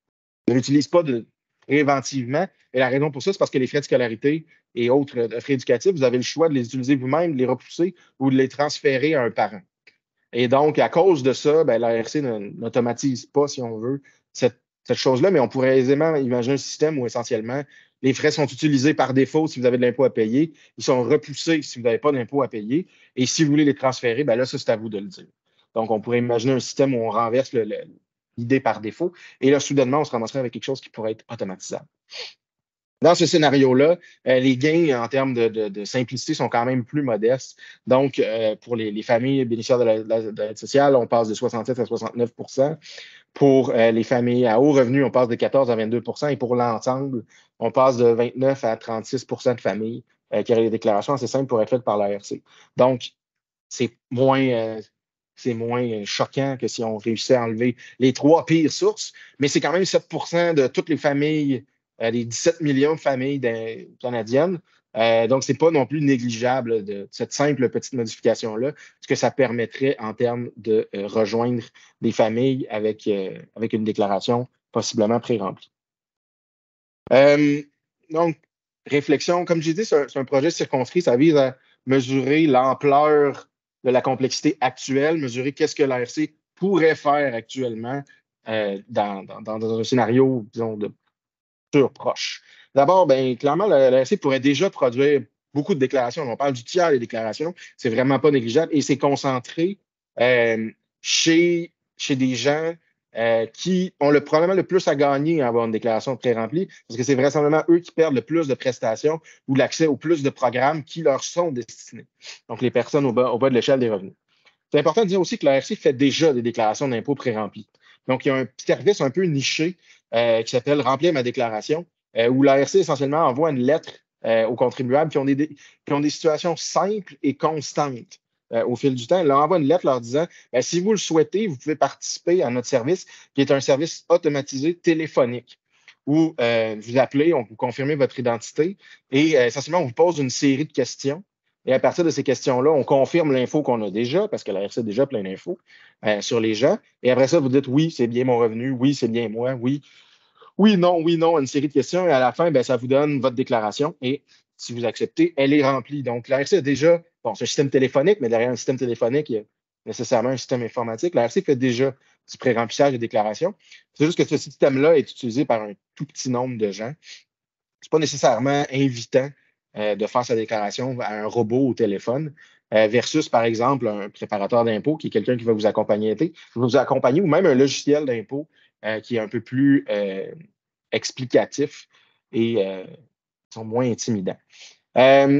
ne l'utilise pas de, préventivement. Et la raison pour ça, c'est parce que les frais de scolarité et autres frais éducatifs, vous avez le choix de les utiliser vous-même, de les repousser ou de les transférer à un parent. Et donc, à cause de ça, ben, l'A R C n'automatise pas, si on veut, cette, cette chose-là, mais on pourrait aisément imaginer un système où essentiellement les frais sont utilisés par défaut si vous avez de l'impôt à payer, ils sont repoussés si vous n'avez pas d'impôt à payer, et si vous voulez les transférer, ben là, ça, c'est à vous de le dire. Donc, on pourrait imaginer un système où on renverse le, le, l'idée par défaut, et là, soudainement, on se ramasserait avec quelque chose qui pourrait être automatisable. Dans ce scénario-là, euh, les gains en termes de, de, de simplicité sont quand même plus modestes. Donc, euh, pour les, les familles bénéficiaires de, la, de l'aide sociale, on passe de soixante-sept à soixante-neuf pour cent. Pour euh, les familles à haut revenu, on passe de quatorze à vingt-deux pour cent. Et pour l'ensemble, on passe de vingt-neuf à trente-six pour cent de familles euh, qui auraient des déclarations assez simples pour être faites par l'A R C. Donc, c'est moins, euh, c'est moins choquant que si on réussissait à enlever les trois pires sources, mais c'est quand même sept pour cent de toutes les familles, euh, les dix-sept millions de familles de, canadiennes. Euh, donc, ce n'est pas non plus négligeable de cette simple petite modification-là, ce que ça permettrait en termes de euh, rejoindre des familles avec, euh, avec une déclaration possiblement pré-remplie. Euh, donc, réflexion, comme j'ai dit, c'est un, c'est un projet circonscrit, ça vise à mesurer l'ampleur de la complexité actuelle, mesurer qu'est-ce que l'A R C pourrait faire actuellement euh, dans, dans, dans un scénario, disons, de futur proche. D'abord, ben, clairement, l'A R C pourrait déjà produire beaucoup de déclarations. On parle du tiers des déclarations, c'est vraiment pas négligeable et c'est concentré euh, chez, chez des gens euh, qui ont le, probablement le plus à gagner à avoir une déclaration pré-remplie, parce que c'est vraisemblablement eux qui perdent le plus de prestations ou l'accès au plus de programmes qui leur sont destinés. Donc, les personnes au bas, au bas de l'échelle des revenus. C'est important de dire aussi que l'A R C fait déjà des déclarations d'impôts pré-remplies. Donc, il y a un service un peu niché euh, qui s'appelle Remplir ma déclaration, euh, où l'A R C essentiellement envoie une lettre euh, aux contribuables qui ont, des, qui ont des situations simples et constantes euh, au fil du temps. Elle leur envoie une lettre leur disant ben, si vous le souhaitez, vous pouvez participer à notre service, qui est un service automatisé téléphonique, où euh, vous appelez, on vous confirme votre identité et euh, essentiellement, on vous pose une série de questions. Et à partir de ces questions-là, on confirme l'info qu'on a déjà, parce que l'A R C a déjà plein d'infos euh, sur les gens. Et après ça, vous dites oui, c'est bien mon revenu, oui, c'est bien moi, oui, oui, non, oui, non, une série de questions. Et à la fin, ben, ça vous donne votre déclaration. Et si vous acceptez, elle est remplie. Donc, l'A R C a déjà, bon, c'est un système téléphonique, mais derrière un système téléphonique, il y a nécessairement un système informatique. L'A R C fait déjà du pré-remplissage des déclarations. C'est juste que ce système-là est utilisé par un tout petit nombre de gens. C'est pas nécessairement invitant euh, de faire sa déclaration à un robot au téléphone euh, versus, par exemple, un préparateur d'impôt qui est quelqu'un qui va vous accompagner, va vous accompagner ou même un logiciel d'impôt euh, qui est un peu plus euh, explicatif et euh, sont moins intimidants. Euh,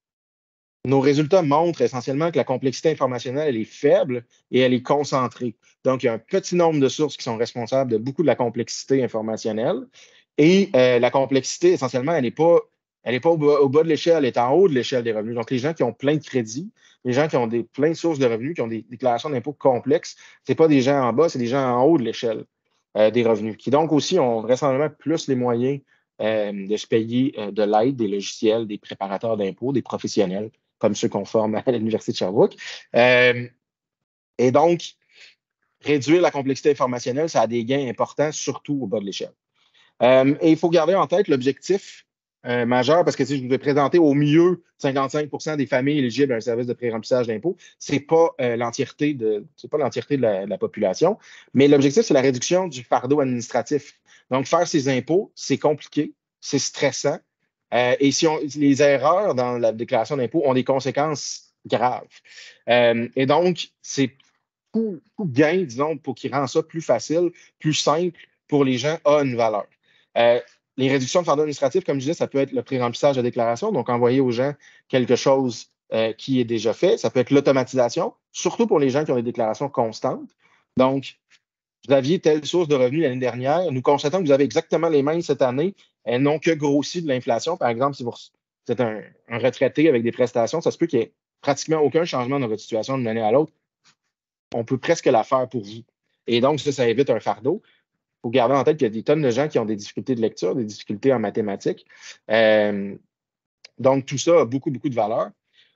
nos résultats montrent essentiellement que la complexité informationnelle, elle est faible et elle est concentrée. Donc, il y a un petit nombre de sources qui sont responsables de beaucoup de la complexité informationnelle. Et euh, la complexité, essentiellement, elle n'est pas, elle est pas au bas, au bas de l'échelle, elle est en haut de l'échelle des revenus. Donc, les gens qui ont plein de crédits, les gens qui ont des, plein de sources de revenus, qui ont des déclarations d'impôts complexes, ce n'est pas des gens en bas, c'est des gens en haut de l'échelle euh, des revenus, qui donc aussi ont vraisemblablement plus les moyens euh, de se payer euh, de l'aide des logiciels, des préparateurs d'impôts, des professionnels, comme ceux qu'on forme à l'Université de Sherbrooke. Euh, et donc, réduire la complexité informationnelle, ça a des gains importants, surtout au bas de l'échelle. Euh, et il faut garder en tête l'objectif euh, majeur, parce que si je vous ai présenté au mieux cinquante-cinq pour cent des familles éligibles à un service de pré-remplissage d'impôts, c'est pas euh, l'entièreté de, c'est pas l'entièreté de la, de la population, mais l'objectif, c'est la réduction du fardeau administratif. Donc, faire ses impôts, c'est compliqué, c'est stressant, euh, et si on, les erreurs dans la déclaration d'impôts ont des conséquences graves. Euh, et donc, c'est tout, tout gain, disons, pour qui rend ça plus facile, plus simple pour les gens, a une valeur. Euh, les réductions de fardeau administratif, comme je disais, ça peut être le pré-remplissage de déclaration, donc envoyer aux gens quelque chose euh, qui est déjà fait. Ça peut être l'automatisation, surtout pour les gens qui ont des déclarations constantes. Donc, vous aviez telle source de revenus l'année dernière. Nous constatons que vous avez exactement les mêmes cette année. Elles n'ont que grossi de l'inflation. Par exemple, si vous êtes un, un retraité avec des prestations, ça se peut qu'il n'y ait pratiquement aucun changement dans votre situation d'une année à l'autre. On peut presque la faire pour vous. Et donc, ça, ça évite un fardeau. Il faut garder en tête qu'il y a des tonnes de gens qui ont des difficultés de lecture, des difficultés en mathématiques. Euh, donc, tout ça a beaucoup, beaucoup de valeur.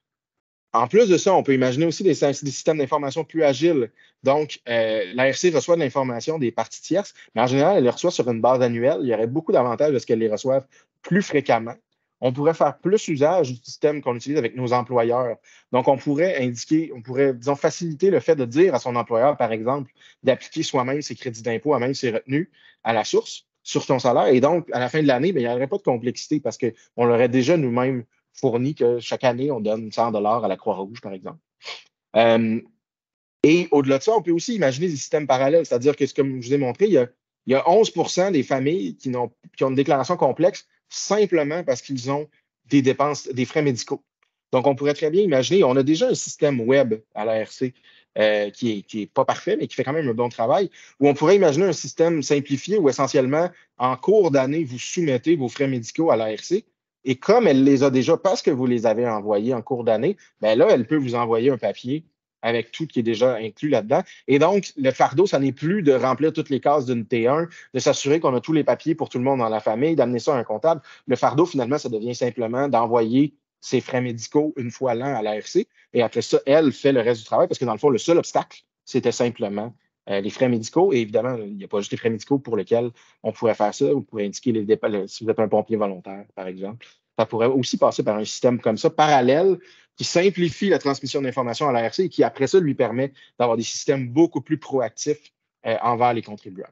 En plus de ça, on peut imaginer aussi des, des systèmes d'information plus agiles. Donc, euh, l'A R C reçoit de l'information des parties tierces, mais en général, elle les reçoit sur une base annuelle. Il y aurait beaucoup d'avantages à ce qu'elle les reçoive plus fréquemment. On pourrait faire plus usage du système qu'on utilise avec nos employeurs. Donc, on pourrait indiquer, on pourrait, disons, faciliter le fait de dire à son employeur, par exemple, d'appliquer soi-même ses crédits d'impôt, à même ses retenues à la source sur son salaire. Et donc, à la fin de l'année, bien, il n'y aurait pas de complexité parce qu'on l'aurait déjà nous-mêmes fourni que chaque année, on donne cent dollars à la Croix-Rouge, par exemple. Euh, et au-delà de ça, on peut aussi imaginer des systèmes parallèles, c'est-à-dire que, comme je vous ai montré, il y a, il y a onze pour cent des familles qui, n'ont, qui ont une déclaration complexe simplement parce qu'ils ont des dépenses, des frais médicaux. Donc, on pourrait très bien imaginer, on a déjà un système web à l'A R C euh, qui n'est qui est pas parfait, mais qui fait quand même un bon travail, où on pourrait imaginer un système simplifié où essentiellement, en cours d'année, vous soumettez vos frais médicaux à l'A R C. Et comme elle les a déjà parce que vous les avez envoyés en cours d'année, bien là, elle peut vous envoyer un papier avec tout qui est déjà inclus là-dedans. Et donc, le fardeau, ça n'est plus de remplir toutes les cases d'une T un, de s'assurer qu'on a tous les papiers pour tout le monde dans la famille, d'amener ça à un comptable. Le fardeau, finalement, ça devient simplement d'envoyer ses frais médicaux une fois l'an à l'A R C. Et après ça, elle fait le reste du travail parce que dans le fond, le seul obstacle, c'était simplement euh, les frais médicaux. Et évidemment, il n'y a pas juste les frais médicaux pour lesquels on pourrait faire ça. Vous pouvez indiquer les dépenses, si vous êtes un pompier volontaire, par exemple. Ça pourrait aussi passer par un système comme ça, parallèle, qui simplifie la transmission d'informations à l'A R C et qui, après ça, lui permet d'avoir des systèmes beaucoup plus proactifs euh, envers les contribuables.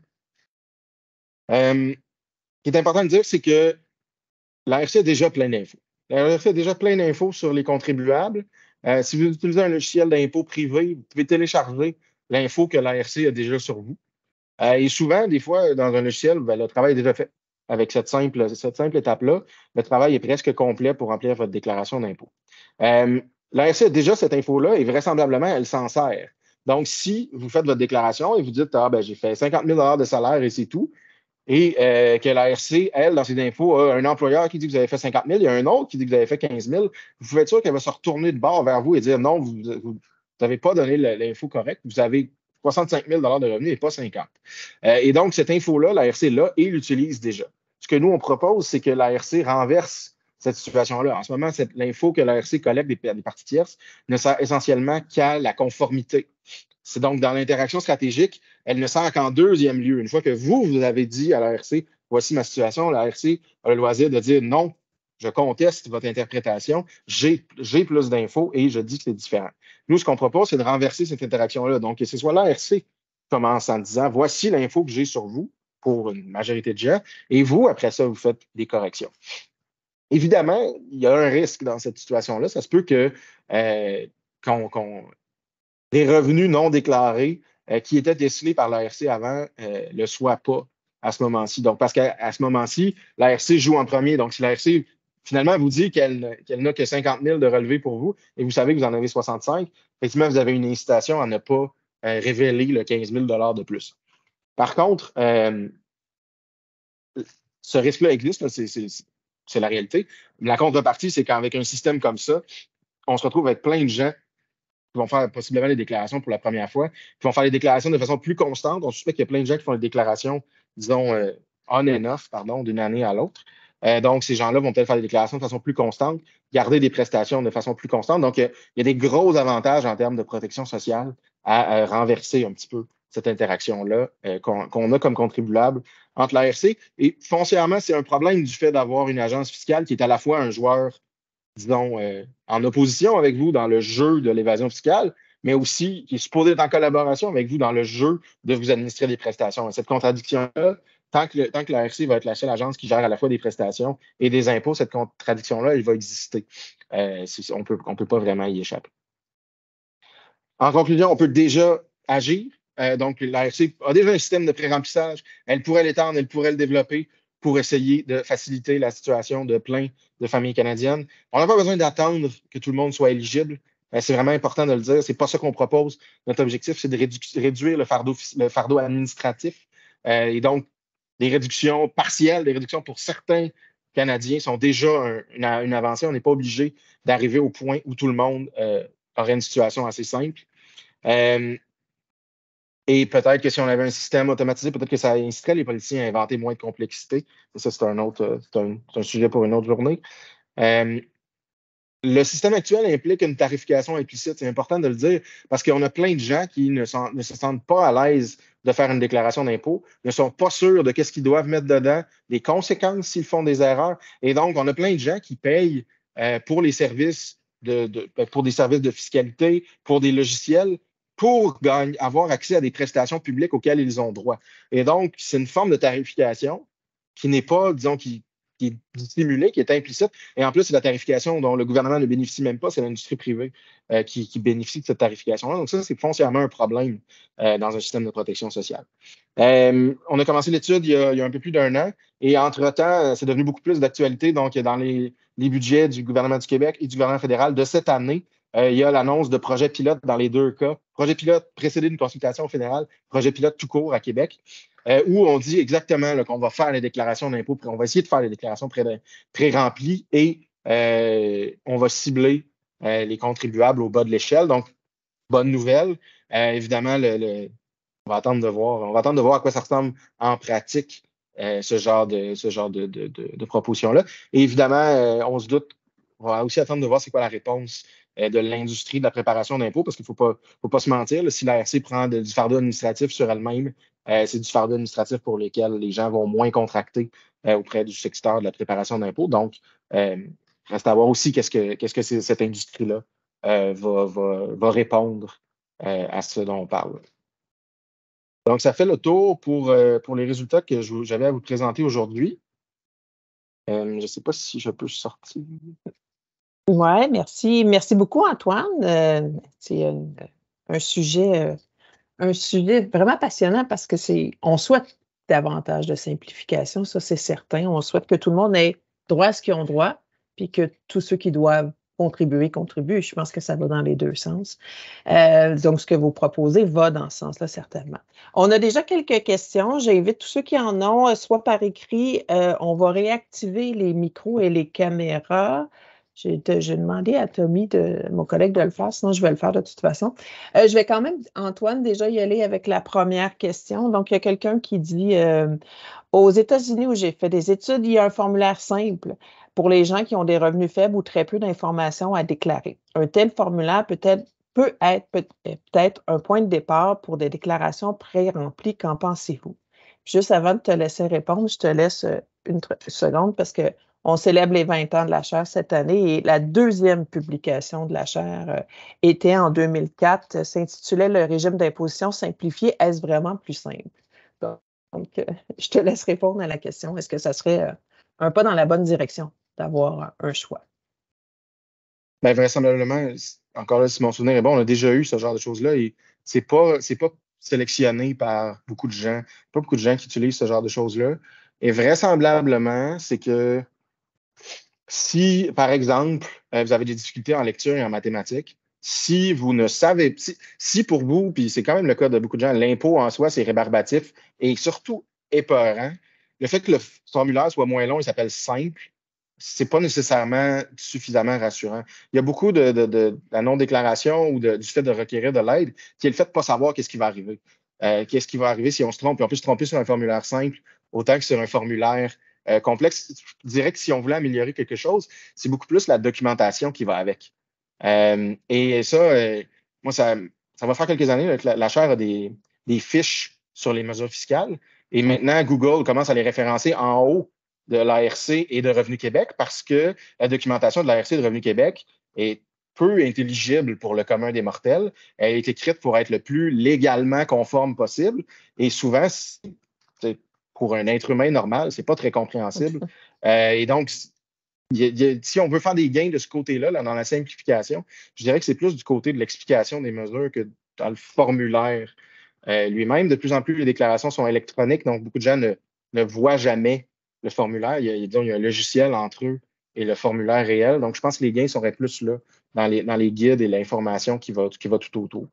Euh, ce qui est important de dire, c'est que l'A R C a déjà plein d'infos. L'A R C a déjà plein d'infos sur les contribuables. Euh, si vous utilisez un logiciel d'impôt privé, vous pouvez télécharger l'info que l'A R C a déjà sur vous. Euh, et souvent, des fois, dans un logiciel, ben, le travail est déjà fait. Avec cette simple, cette simple étape-là, le travail est presque complet pour remplir votre déclaration d'impôt. Euh, L'A R C a déjà cette info-là et vraisemblablement, elle s'en sert. Donc, si vous faites votre déclaration et vous dites, ah, ben, j'ai fait cinquante mille dollars de salaire et c'est tout, et euh, que l'A R C, elle, dans ses infos, a un employeur qui dit que vous avez fait cinquante mille, il y a un autre qui dit que vous avez fait quinze mille, vous pouvez être sûr qu'elle va se retourner de bord vers vous et dire, non, vous n'avez pas donné l'info correcte, vous avez soixante-cinq mille dollars de revenus et pas cinquante. Euh, et donc, cette info-là, l'A R C là et l'utilise déjà. Ce que nous, on propose, c'est que l'A R C renverse cette situation-là. En ce moment, l'info que l'A R C collecte des, des parties tierces ne sert essentiellement qu'à la conformité. C'est donc dans l'interaction stratégique, elle ne sert qu'en deuxième lieu. Une fois que vous, vous avez dit à l'A R C, voici ma situation, l'A R C a le loisir de dire non, je conteste votre interprétation, j'ai plus d'infos et je dis que c'est différent. Nous, ce qu'on propose, c'est de renverser cette interaction-là. Donc, que ce soit l'A R C qui commence en disant, voici l'info que j'ai sur vous pour une majorité de gens, et vous, après ça, vous faites des corrections. Évidemment, il y a un risque dans cette situation-là. Ça se peut que euh, qu'on, qu'on, les revenus non déclarés euh, qui étaient décelés par l'A R C avant euh, le soient pas à ce moment-ci. Donc, parce qu'à ce moment-ci, l'A R C joue en premier. Donc, si l'A R C finalement vous dit qu'elle qu'elle n'a que cinquante mille de relevés pour vous et vous savez que vous en avez soixante-cinq, effectivement, vous avez une incitation à ne pas euh, révéler le quinze mille dollars de plus. Par contre, euh, ce risque-là existe, c'est la réalité. La contrepartie, c'est qu'avec un système comme ça, on se retrouve avec plein de gens qui vont faire possiblement les déclarations pour la première fois, qui vont faire les déclarations de façon plus constante. On suspecte qu'il y a plein de gens qui font les déclarations, disons, euh, on and off, pardon, d'une année à l'autre. Euh, donc, ces gens-là vont peut-être faire des déclarations de façon plus constante, garder des prestations de façon plus constante. Donc, il y a, il y a des gros avantages en termes de protection sociale à, à renverser un petit peu cette interaction-là euh, qu'on, qu'on a comme contribuable entre l'A R C. Et foncièrement, c'est un problème du fait d'avoir une agence fiscale qui est à la fois un joueur, disons, euh, en opposition avec vous dans le jeu de l'évasion fiscale, mais aussi qui est supposé être en collaboration avec vous dans le jeu de vous administrer des prestations. Et cette contradiction-là, tant que, le, tant que l'A R C va être la seule agence qui gère à la fois des prestations et des impôts, cette contradiction-là, elle va exister. Euh, on peut, on peut pas vraiment y échapper. En conclusion, on peut déjà agir. Euh, donc, l'A R C a déjà un système de pré-remplissage. Elle pourrait l'étendre, elle pourrait le développer pour essayer de faciliter la situation de plein de familles canadiennes. On n'a pas besoin d'attendre que tout le monde soit éligible. Euh, c'est vraiment important de le dire. C'est pas ça qu'on propose. Notre objectif, c'est de rédu- réduire le fardeau, le fardeau administratif. Euh, et donc, des réductions partielles, des réductions pour certains Canadiens sont déjà un, une, une avancée. On n'est pas obligé d'arriver au point où tout le monde euh, aurait une situation assez simple. Euh, et peut-être que si on avait un système automatisé, peut-être que ça inciterait les politiciens à inventer moins de complexité. Et ça, c'est un autre, c'est un, c'est un sujet pour une autre journée. Euh, le système actuel implique une tarification implicite. C'est important de le dire parce qu'on a plein de gens qui ne, sont, ne se sentent pas à l'aise de faire une déclaration d'impôt, ne sont pas sûrs de qu'est-ce qu'ils doivent mettre dedans, des conséquences s'ils font des erreurs. Et donc, on a plein de gens qui payent euh, pour les services de, de, pour des services de fiscalité, pour des logiciels, pour gagner, avoir accès à des prestations publiques auxquelles ils ont droit. Et donc, c'est une forme de tarification qui n'est pas, disons, qui, qui est dissimulée, qui est implicite. Et en plus, c'est la tarification dont le gouvernement ne bénéficie même pas, c'est l'industrie privée euh, qui, qui bénéficie de cette tarification-là. Donc ça, c'est foncièrement un problème euh, dans un système de protection sociale. Euh, on a commencé l'étude il y a, il y a un peu plus d'un an et entre-temps, c'est devenu beaucoup plus d'actualité. Donc, dans les, les budgets du gouvernement du Québec et du gouvernement fédéral de cette année, euh, il y a l'annonce de projets pilotes dans les deux cas. Projet pilote précédé d'une consultation fédérale, projet pilote tout court à Québec, euh, où on dit exactement là, qu'on va faire les déclarations d'impôts, on va essayer de faire les déclarations pré-remplies et euh, on va cibler euh, les contribuables au bas de l'échelle. Donc, bonne nouvelle. Euh, évidemment, le, le, on va attendre de voir, on va attendre de voir à quoi ça ressemble en pratique, euh, ce genre de, ce genre de, de, de, de proposition-là. Et évidemment, euh, on se doute, on va aussi attendre de voir c'est quoi la réponse euh, de l'industrie de la préparation d'impôts, parce qu'il ne faut pas, faut pas se mentir, là, si l'A R C prend de, du fardeau administratif sur elle-même, euh, c'est du fardeau administratif pour lequel les gens vont moins contracter euh, auprès du secteur de la préparation d'impôts. Donc, euh, reste à voir aussi qu'est-ce que, qu'est-ce que c'est, cette industrie-là euh, va, va, va répondre euh, à ce dont on parle. Donc, ça fait le tour pour, euh, pour les résultats que je, j'avais à vous présenter aujourd'hui. Euh, je ne sais pas si je peux sortir. Oui, merci. Merci beaucoup, Antoine. Euh, c'est un, un sujet, euh, un sujet vraiment passionnant parce que c'est, on souhaite davantage de simplification, ça c'est certain. On souhaite que tout le monde ait droit à ce qu'ils ont droit, puis que tous ceux qui doivent contribuer, contribuent. Je pense que ça va dans les deux sens. Euh, donc, ce que vous proposez va dans ce sens-là, certainement. On a déjà quelques questions. J'invite tous ceux qui en ont, soit par écrit, euh, on va réactiver les micros et les caméras. J'ai, j'ai demandé à Tommy, de, mon collègue, de le faire, sinon je vais le faire de toute façon. Euh, je vais quand même, Antoine, déjà y aller avec la première question. Donc, il y a quelqu'un qui dit euh, aux États-Unis où j'ai fait des études, il y a un formulaire simple pour les gens qui ont des revenus faibles ou très peu d'informations à déclarer. Un tel formulaire peut-être peut être peut- peut-être un point de départ pour des déclarations pré-remplies. Qu'en pensez-vous? Juste avant de te laisser répondre, je te laisse une seconde parce que on célèbre les vingt ans de la chaire cette année et la deuxième publication de la chaire euh, était en deux mille quatre, euh, s'intitulait Le régime d'imposition simplifié, est-ce vraiment plus simple? Donc, donc euh, je te laisse répondre à la question. Est-ce que ça serait euh, un pas dans la bonne direction d'avoir un choix? Bien, vraisemblablement, encore là, si mon souvenir est bon, on a déjà eu ce genre de choses-là et c'est pas, c'est pas sélectionné par beaucoup de gens. Pas beaucoup de gens qui utilisent ce genre de choses-là. Et vraisemblablement, c'est que si, par exemple, euh, vous avez des difficultés en lecture et en mathématiques, si vous ne savez, si, si pour vous, puis c'est quand même le cas de beaucoup de gens, l'impôt en soi, c'est rébarbatif et surtout épeurant, le fait que le formulaire soit moins long, il s'appelle simple, c'est pas nécessairement suffisamment rassurant. Il y a beaucoup de, de, de la non-déclaration ou de, du fait de requérir de l'aide qui est le fait de ne pas savoir qu'est-ce qui va arriver. Euh, qu'est-ce qui va arriver si on se trompe? Puis on peut se tromper sur un formulaire simple autant que sur un formulaire euh, complexe. Je dirais que si on voulait améliorer quelque chose, c'est beaucoup plus la documentation qui va avec. Euh, et ça, euh, moi, ça, ça va faire quelques années là, que la, la chaire a des, des fiches sur les mesures fiscales. Et maintenant, Google commence à les référencer en haut de l'A R C et de Revenu Québec parce que la documentation de l'A R C et de Revenu Québec est peu intelligible pour le commun des mortels. Elle est écrite pour être le plus légalement conforme possible. Et souvent, c'est, pour un être humain normal, c'est pas très compréhensible. Euh, et donc, il y a, il y a, si on veut faire des gains de ce côté-là, là, dans la simplification, je dirais que c'est plus du côté de l'explication des mesures que dans le formulaire euh, lui-même. De plus en plus, les déclarations sont électroniques, donc beaucoup de gens ne, ne voient jamais le formulaire. Il y, a, disons, il y a un logiciel entre eux et le formulaire réel. Donc, je pense que les gains seraient plus là dans les, dans les guides et l'information qui va, qui va tout autour.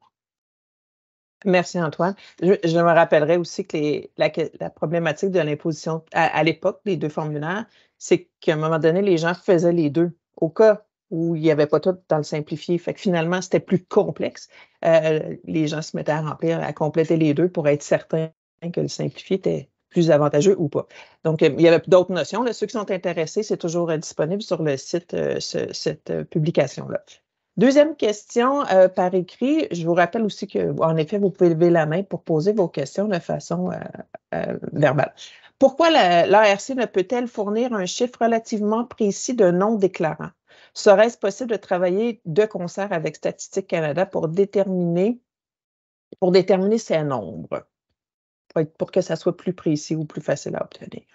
Merci, Antoine. Je, je me rappellerai aussi que les, la, la problématique de l'imposition à, à l'époque des deux formulaires, c'est qu'à un moment donné, les gens faisaient les deux au cas où il n'y avait pas tout dans le simplifié. Fait que finalement, c'était plus complexe. Euh, les gens se mettaient à remplir, à compléter les deux pour être certains que le simplifié était plus avantageux ou pas. Donc, euh, il y avait d'autres notions. Là. Ceux qui sont intéressés, c'est toujours euh, disponible sur le site, euh, ce, cette euh, publication-là. Deuxième question euh, par écrit. Je vous rappelle aussi qu'en effet, vous pouvez lever la main pour poser vos questions de façon euh, euh, verbale. Pourquoi l'A R C ne peut-elle fournir un chiffre relativement précis de non-déclarants? Serait-ce possible de travailler de concert avec Statistique Canada pour déterminer, pour déterminer ces nombres, pour, pour que ça soit plus précis ou plus facile à obtenir?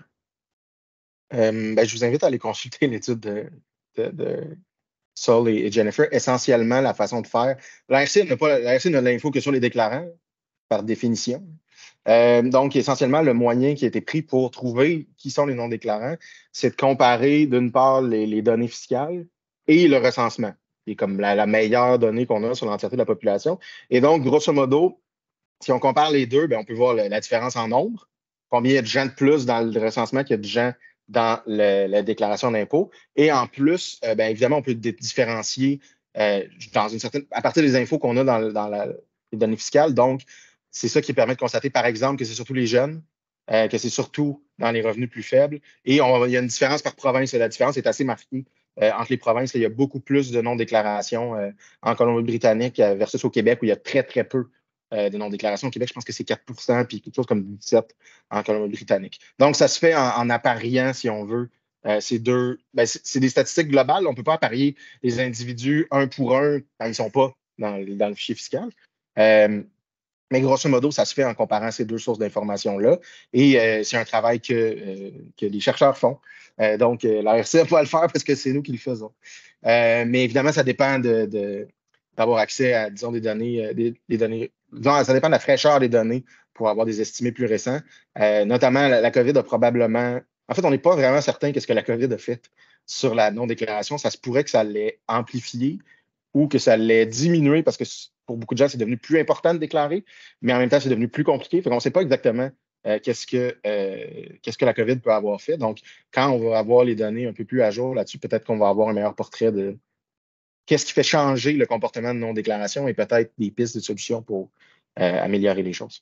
Euh, ben, je vous invite à aller consulter l'étude de, de, de Saul et Jennifer. Essentiellement, la façon de faire. L'A R C n'a pas l'A R C n'a l'info que sur les déclarants, par définition. Euh, donc, essentiellement, le moyen qui a été pris pour trouver qui sont les non-déclarants, c'est de comparer, d'une part, les, les données fiscales et le recensement, qui est comme la, la meilleure donnée qu'on a sur l'entièreté de la population. Et donc, grosso modo, si on compare les deux, bien, on peut voir le, la différence en nombre. Combien il y a de gens de plus dans le recensement qu'il y a de gens dans le, la déclaration d'impôt. Et en plus, euh, bien, évidemment, on peut différencier euh, dans une certaine, à partir des infos qu'on a dans, dans la, les données fiscales. Donc, c'est ça qui permet de constater, par exemple, que c'est surtout les jeunes, euh, que c'est surtout dans les revenus plus faibles. Et on, il y a une différence par province. La différence est assez marquée euh, entre les provinces. Là, il y a beaucoup plus de non-déclarations euh, en Colombie-Britannique euh, versus au Québec, où il y a très, très peu euh, de non-déclarations. Au Québec, je pense que c'est quatre pour cent, puis quelque chose comme dix-sept en Colombie-Britannique. Donc, ça se fait en, en appariant, si on veut, euh, ces deux. Ben, c'est des statistiques globales. On ne peut pas apparier les individus un pour un quand ils ne sont pas dans, dans le fichier fiscal. Euh, Mais grosso modo, ça se fait en comparant ces deux sources d'informations-là. Et euh, c'est un travail que, euh, que les chercheurs font. Euh, donc, euh, l'A R C n'a pas à le faire parce que c'est nous qui le faisons. Euh, mais évidemment, ça dépend de, de, d'avoir accès à, disons, des données, euh, des, des données. Disons, ça dépend de la fraîcheur des données pour avoir des estimés plus récents. Euh, notamment, la, la COVID a probablement. En fait, on n'est pas vraiment certain qu'est-ce que la COVID a fait sur la non-déclaration. Ça se pourrait que ça l'ait amplifié ou que ça l'ait diminué parce que pour beaucoup de gens, c'est devenu plus important de déclarer, mais en même temps, c'est devenu plus compliqué. Fait qu'on ne sait pas exactement euh, qu'est-ce que, euh, qu'est-ce que la COVID peut avoir fait. Donc, quand on va avoir les données un peu plus à jour là-dessus, peut-être qu'on va avoir un meilleur portrait de qu'est-ce qui fait changer le comportement de non-déclaration et peut-être des pistes de solutions pour euh, améliorer les choses.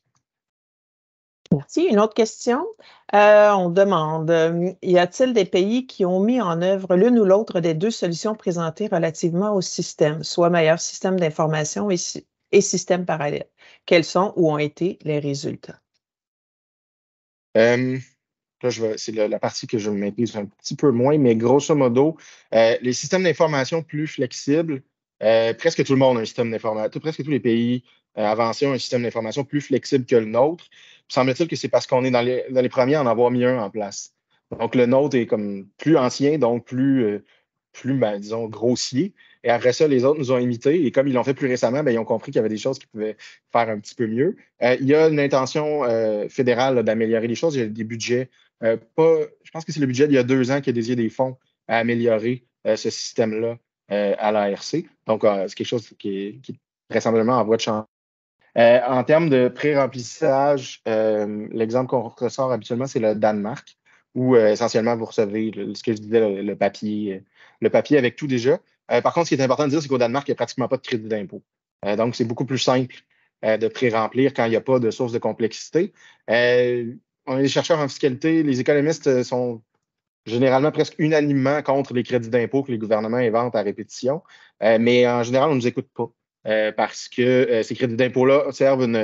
Merci. Une autre question. Euh, on demande, euh, y a-t-il des pays qui ont mis en œuvre l'une ou l'autre des deux solutions présentées relativement au système, soit meilleur système d'information et, et système parallèle? Quels sont ou ont été les résultats? Euh, là, je vais, c'est la, la partie que je maîtrise un petit peu moins, mais grosso modo, euh, les systèmes d'information plus flexibles, euh, presque tout le monde a un système d'information, presque tous les pays euh, avancés ont un système d'information plus flexible que le nôtre. Il semble-t-il que c'est parce qu'on est dans les, dans les premiers à en avoir mis un en place. Donc, le nôtre est comme plus ancien, donc plus, euh, plus ben, disons, grossier. Et après ça, les autres nous ont imités. Et comme ils l'ont fait plus récemment, ben, ils ont compris qu'il y avait des choses qu'ils pouvaient faire un petit peu mieux. Euh, il y a une intention euh, fédérale là, d'améliorer les choses. Il y a des budgets. Euh, pas, je pense que c'est le budget d'il y a deux ans qui a dédié des fonds à améliorer euh, ce système-là euh, à l'A R C. Donc, euh, c'est quelque chose qui est, qui est vraisemblablement en voie de changement. Euh, en termes de pré-remplissage, euh, l'exemple qu'on ressort habituellement, c'est le Danemark, où euh, essentiellement vous recevez le, ce que je disais, le, le papier, le papier avec tout déjà. Euh, par contre, ce qui est important de dire, c'est qu'au Danemark, il n'y a pratiquement pas de crédit d'impôt. Euh, donc, c'est beaucoup plus simple euh, de pré-remplir quand il n'y a pas de source de complexité. Euh, on est des chercheurs en fiscalité, les économistes sont généralement presque unanimement contre les crédits d'impôt que les gouvernements inventent à répétition. Euh, mais en général, on ne nous écoute pas euh, parce que euh, ces crédits d'impôt-là servent une,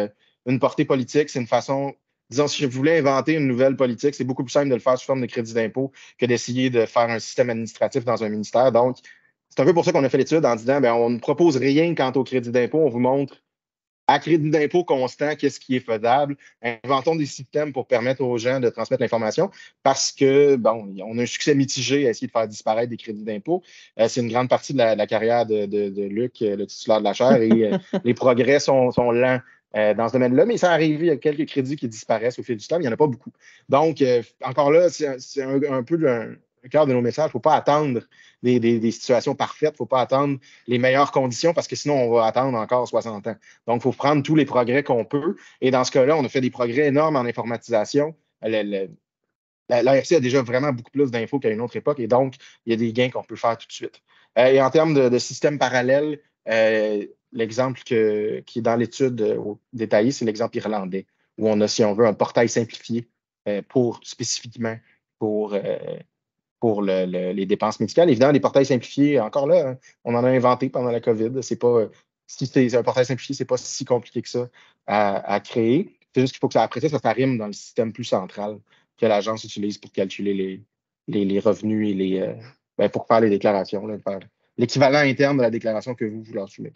une portée politique, c'est une façon, disons, si je voulais inventer une nouvelle politique, c'est beaucoup plus simple de le faire sous forme de crédit d'impôt que d'essayer de faire un système administratif dans un ministère. Donc, c'est un peu pour ça qu'on a fait l'étude en disant, ben, on ne propose rien quant au crédit d'impôt, on vous montre à crédit d'impôt constant, qu'est-ce qui est faisable? Inventons des systèmes pour permettre aux gens de transmettre l'information parce que, bon, on a un succès mitigé à essayer de faire disparaître des crédits d'impôt. Euh, c'est une grande partie de la, de la carrière de, de, de Luc, euh, le titulaire de la chaire, et euh, les progrès sont, sont lents euh, dans ce domaine-là, mais ça arrive, il y a quelques crédits qui disparaissent au fil du temps, mais il n'y en a pas beaucoup. Donc, euh, encore là, c'est, c'est un, un peu un, le cœur de nos messages. Il ne faut pas attendre des, des, des situations parfaites, il ne faut pas attendre les meilleures conditions parce que sinon, on va attendre encore soixante ans. Donc, il faut prendre tous les progrès qu'on peut. Et dans ce cas-là, on a fait des progrès énormes en informatisation. Le, le, L'A R C a déjà vraiment beaucoup plus d'infos qu'à une autre époque et donc, il y a des gains qu'on peut faire tout de suite. Euh, et en termes de, de système parallèle, euh, l'exemple que, qui est dans l'étude euh, détaillée, c'est l'exemple irlandais, où on a, si on veut, un portail simplifié euh, pour spécifiquement pour, euh, pour le, le, les dépenses médicales. Évidemment, les portails simplifiés, encore là, hein, on en a inventé pendant la COVID. C'est pas, si c'est un portail simplifié, c'est pas si compliqué que ça à, à créer. C'est juste qu'il faut que ça, après ça, ça s'arrime dans le système plus central que l'agence utilise pour calculer les, les, les revenus et les, euh, ben, pour faire les déclarations, là, faire l'équivalent interne de la déclaration que vous, vous leur soumettez.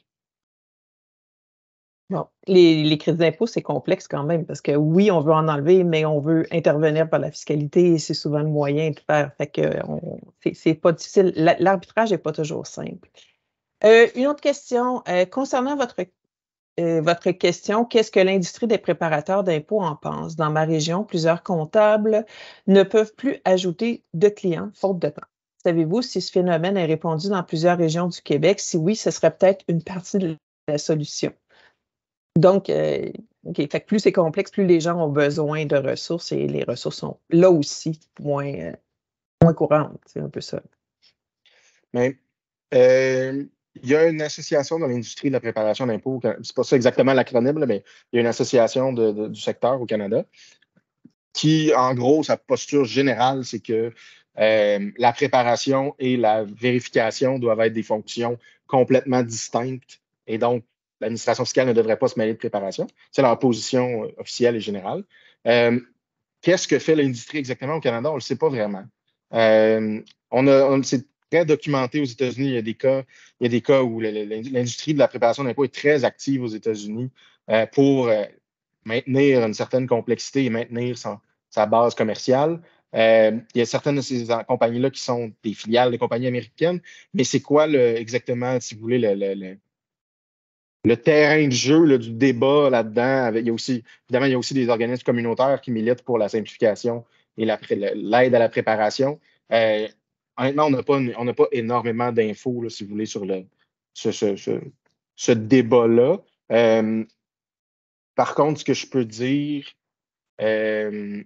Bon, les, les crédits d'impôt, c'est complexe quand même, parce que oui, on veut en enlever, mais on veut intervenir par la fiscalité et c'est souvent le moyen de faire. Fait que on, c'est, c'est pas difficile. La- L'arbitrage n'est pas toujours simple. Euh, une autre question. Euh, concernant votre, euh, votre question, qu'est-ce que l'industrie des préparateurs d'impôts en pense? Dans ma région, plusieurs comptables ne peuvent plus ajouter de clients faute de temps. Savez-vous si ce phénomène est répandu dans plusieurs régions du Québec? Si oui, ce serait peut-être une partie de la solution. Donc, euh, OK, fait que plus c'est complexe, plus les gens ont besoin de ressources et les ressources sont là aussi moins, euh, moins courantes. C'est un peu ça. Mais euh, il y a une association dans l'industrie de la préparation d'impôts. C'est pas ça exactement l'acronyme, là, mais il y a une association de, de, du secteur au Canada qui, en gros, sa posture générale, c'est que euh, la préparation et la vérification doivent être des fonctions complètement distinctes. Et donc, l'administration fiscale ne devrait pas se mêler de préparation. C'est leur position euh, officielle et générale. Euh, Qu'est-ce que fait l'industrie exactement au Canada? On ne le sait pas vraiment. Euh, on a, on, c'est très documenté aux États-Unis. Il y a des cas, il y a des cas où l'industrie de la préparation d'impôts est très active aux États-Unis euh, pour euh, maintenir une certaine complexité et maintenir son, sa base commerciale. Euh, il y a certaines de ces compagnies-là qui sont des filiales de compagnies américaines, mais c'est quoi le, exactement, si vous voulez, le, le, le, le terrain de jeu là, du débat là-dedans? Avec, il y a aussi, évidemment, il y a aussi des organismes communautaires qui militent pour la simplification et l'aide à la préparation. Euh, honnêtement, on n'a pas, on n'a pas énormément d'infos, là, si vous voulez, sur le, ce, ce, ce, ce débat-là. Euh, par contre, ce que je peux dire, euh,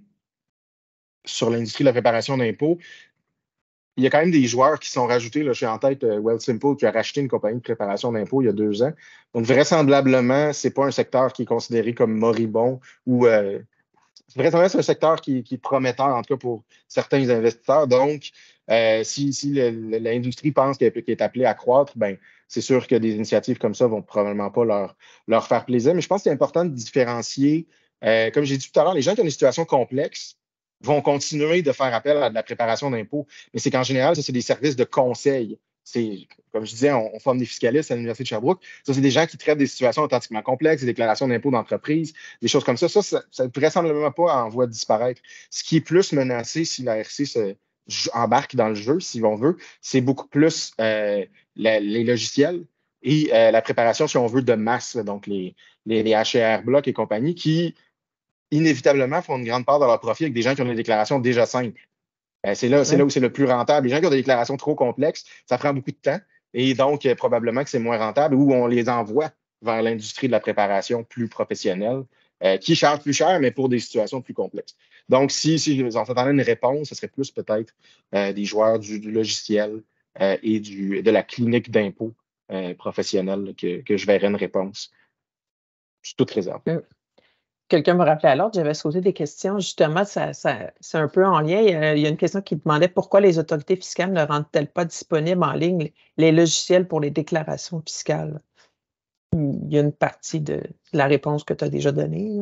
sur l'industrie de la préparation d'impôts, il y a quand même des joueurs qui sont rajoutés. Là, je suis en tête euh, Wealthsimple qui a racheté une compagnie de préparation d'impôts il y a deux ans. Donc, vraisemblablement, ce n'est pas un secteur qui est considéré comme moribond ou euh, vraisemblablement, c'est un secteur qui, qui est prometteur, en tout cas pour certains investisseurs. Donc, euh, si, si le, le, l'industrie pense qu'elle, qu'elle est appelée à croître, ben, c'est sûr que des initiatives comme ça ne vont probablement pas leur, leur faire plaisir. Mais je pense que c'est important de différencier. Euh, comme j'ai dit tout à l'heure, les gens qui ont des situations complexes vont continuer de faire appel à de la préparation d'impôts. Mais c'est qu'en général, ça, c'est des services de conseil. C'est, comme je disais, on, on forme des fiscalistes à l'Université de Sherbrooke. Ça, c'est des gens qui traitent des situations authentiquement complexes, des déclarations d'impôts d'entreprise, des choses comme ça. Ça, ça ne vraisemblablement pas en voie de disparaître. Ce qui est plus menacé si l'A R C se embarque dans le jeu, si on veut, c'est beaucoup plus euh, la, les logiciels et euh, la préparation, si on veut, de masse, donc les, les, les H R Block et compagnie, qui inévitablement font une grande part de leur profit avec des gens qui ont des déclarations déjà simples. Euh, c'est là, c'est là où c'est le plus rentable. Les gens qui ont des déclarations trop complexes, ça prend beaucoup de temps et donc euh, probablement que c'est moins rentable ou on les envoie vers l'industrie de la préparation plus professionnelle euh, qui charge plus cher, mais pour des situations plus complexes. Donc, si, si on s'attendait à une réponse, ce serait plus peut-être euh, des joueurs du, du logiciel euh, et du, de la clinique d'impôt euh, professionnelle que, que je verrais une réponse. C'est toute réserve. Euh, Quelqu'un me rappelait à l'ordre, j'avais sauté des questions. Justement, ça, ça, c'est un peu en lien. Il y, a, il y a une question qui demandait pourquoi les autorités fiscales ne rendent-elles pas disponibles en ligne les logiciels pour les déclarations fiscales? il y a une partie de la réponse que tu as déjà donnée.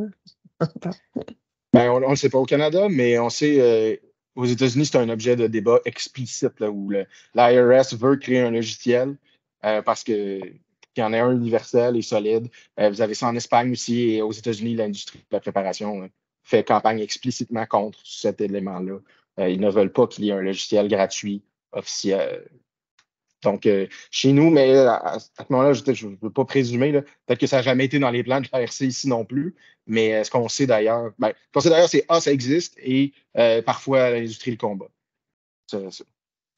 Ben, on ne le sait pas au Canada, mais on sait euh, aux États-Unis, c'est un objet de débat explicite là, où l'I R S veut créer un logiciel euh, parce que qu'il y en a un universel et solide. Euh, vous avez ça en Espagne aussi et aux États-Unis, l'industrie de la préparation euh, fait campagne explicitement contre cet élément-là. Euh, ils ne veulent pas qu'il y ait un logiciel gratuit officiel. Donc, euh, chez nous, mais à, à ce moment-là, je ne veux pas présumer, là, peut-être que ça n'a jamais été dans les plans de l'A R C ici non plus, mais euh, ce qu'on sait d'ailleurs, ben, ce qu'on sait d'ailleurs, c'est ah, ça existe et euh, parfois l'industrie le combat. C'est ça.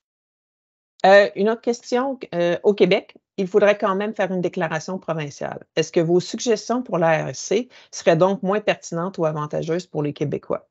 Euh, une autre question. Euh, au Québec, il faudrait quand même faire une déclaration provinciale. Est-ce que vos suggestions pour l'A R C seraient donc moins pertinentes ou avantageuses pour les Québécois?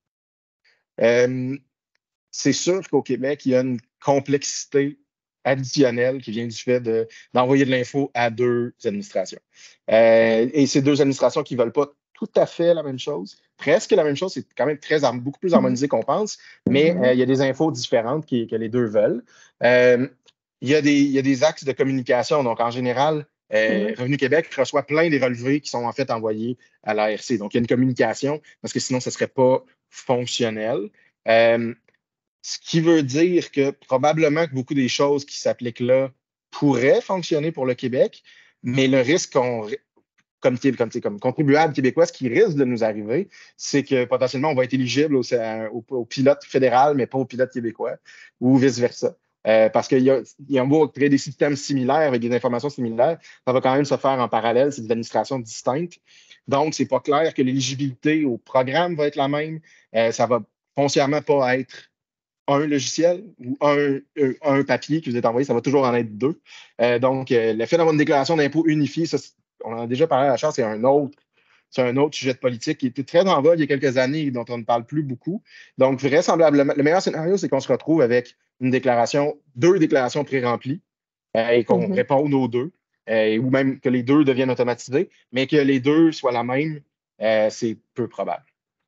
Euh, c'est sûr qu'au Québec, il y a une complexité additionnelle qui vient du fait de, d'envoyer de l'info à deux administrations. Euh, et ces deux administrations qui ne veulent pas tout à fait la même chose, presque la même chose, c'est quand même très, beaucoup plus harmonisé qu'on pense, mais Mhm. euh, il y a des infos différentes qui, que les deux veulent. Euh, il, y a des, il y a des axes de communication. Donc, en général, euh, Mhm. Revenu Québec reçoit plein des relevés qui sont en fait envoyés à l'A R C. Donc, il y a une communication parce que sinon, ce ne serait pas fonctionnel. Euh, ce qui veut dire que probablement que beaucoup des choses qui s'appliquent là pourraient fonctionner pour le Québec, mais le risque qu'on, comme, comme, comme contribuable québécois, ce qui risque de nous arriver, c'est que potentiellement on va être éligible au, au, au pilote fédéral, mais pas au pilote québécois, ou vice-versa. Euh, parce qu'il y a, il y a beau créer des systèmes similaires avec des informations similaires, ça va quand même se faire en parallèle, c'est des administrations distinctes. Donc, c'est pas clair que l'éligibilité au programme va être la même. Euh, ça va foncièrement pas être un logiciel ou un, un papier qui vous est envoyé, ça va toujours en être deux. Euh, donc, euh, le fait d'avoir une déclaration d'impôt unifiée, ça, on en a déjà parlé à la Chambre, c'est un autre, c'est un autre sujet de politique qui était très en vogue il y a quelques années et dont on ne parle plus beaucoup. Donc, vraisemblablement, le meilleur scénario, c'est qu'on se retrouve avec une déclaration, deux déclarations pré-remplies euh, et qu'on Mhm. réponde aux deux, euh, ou même que les deux deviennent automatisés, mais que les deux soient la même, euh, c'est peu probable.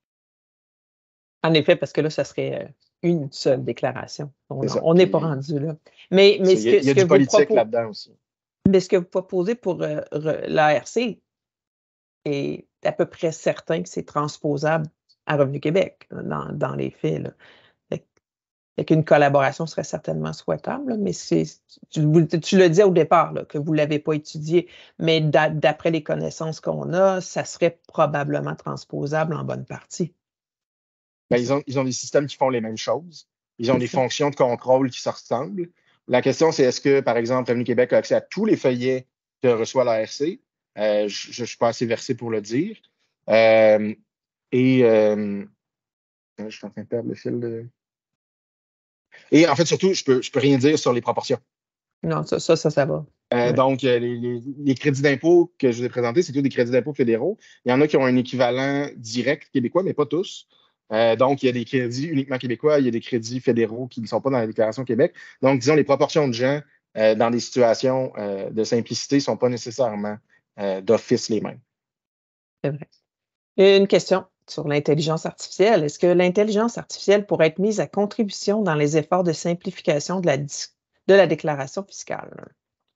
En effet, parce que là, ça serait euh, une seule déclaration. C'est ça. On n'est pas Puis, rendu là. Mais, mais il ce y, a- que, y a ce que du vous politique proposez, là-dedans aussi. mais ce que vous proposez pour euh, l'A R C est à peu près certain que c'est transposable à Revenu Québec dans, dans les faits. Là. Fait, fait qu'une collaboration serait certainement souhaitable, là, mais c'est, tu, tu le disais au départ là, que vous ne l'avez pas étudié, mais d'après les connaissances qu'on a, ça serait probablement transposable en bonne partie. Ben, ils ont, ils ont des systèmes qui font les mêmes choses. Ils ont C'est des ça. fonctions de contrôle qui se ressemblent. La question, c'est est-ce que, par exemple, Revenu Québec a accès à tous les feuillets que reçoit l'A R C? Euh, je ne suis pas assez versé pour le dire. Euh, et euh, je suis en train de perdre le fil de. Et en fait, surtout, je ne peux, je peux rien dire sur les proportions. Non, ça, ça, ça, ça va. Euh, Ouais. donc, les, les, les crédits d'impôt que je vous ai présentés, c'est tous des crédits d'impôt fédéraux. Il y en a qui ont un équivalent direct québécois, mais pas tous. Euh, donc, il y a des crédits uniquement québécois, il y a des crédits fédéraux qui ne sont pas dans la déclaration Québec. Donc, disons, les proportions de gens euh, dans des situations euh, de simplicité ne sont pas nécessairement euh, d'office les mêmes. C'est vrai. Et une question sur l'intelligence artificielle. Est-ce que l'intelligence artificielle pourrait être mise à contribution dans les efforts de simplification de la, de la déclaration fiscale?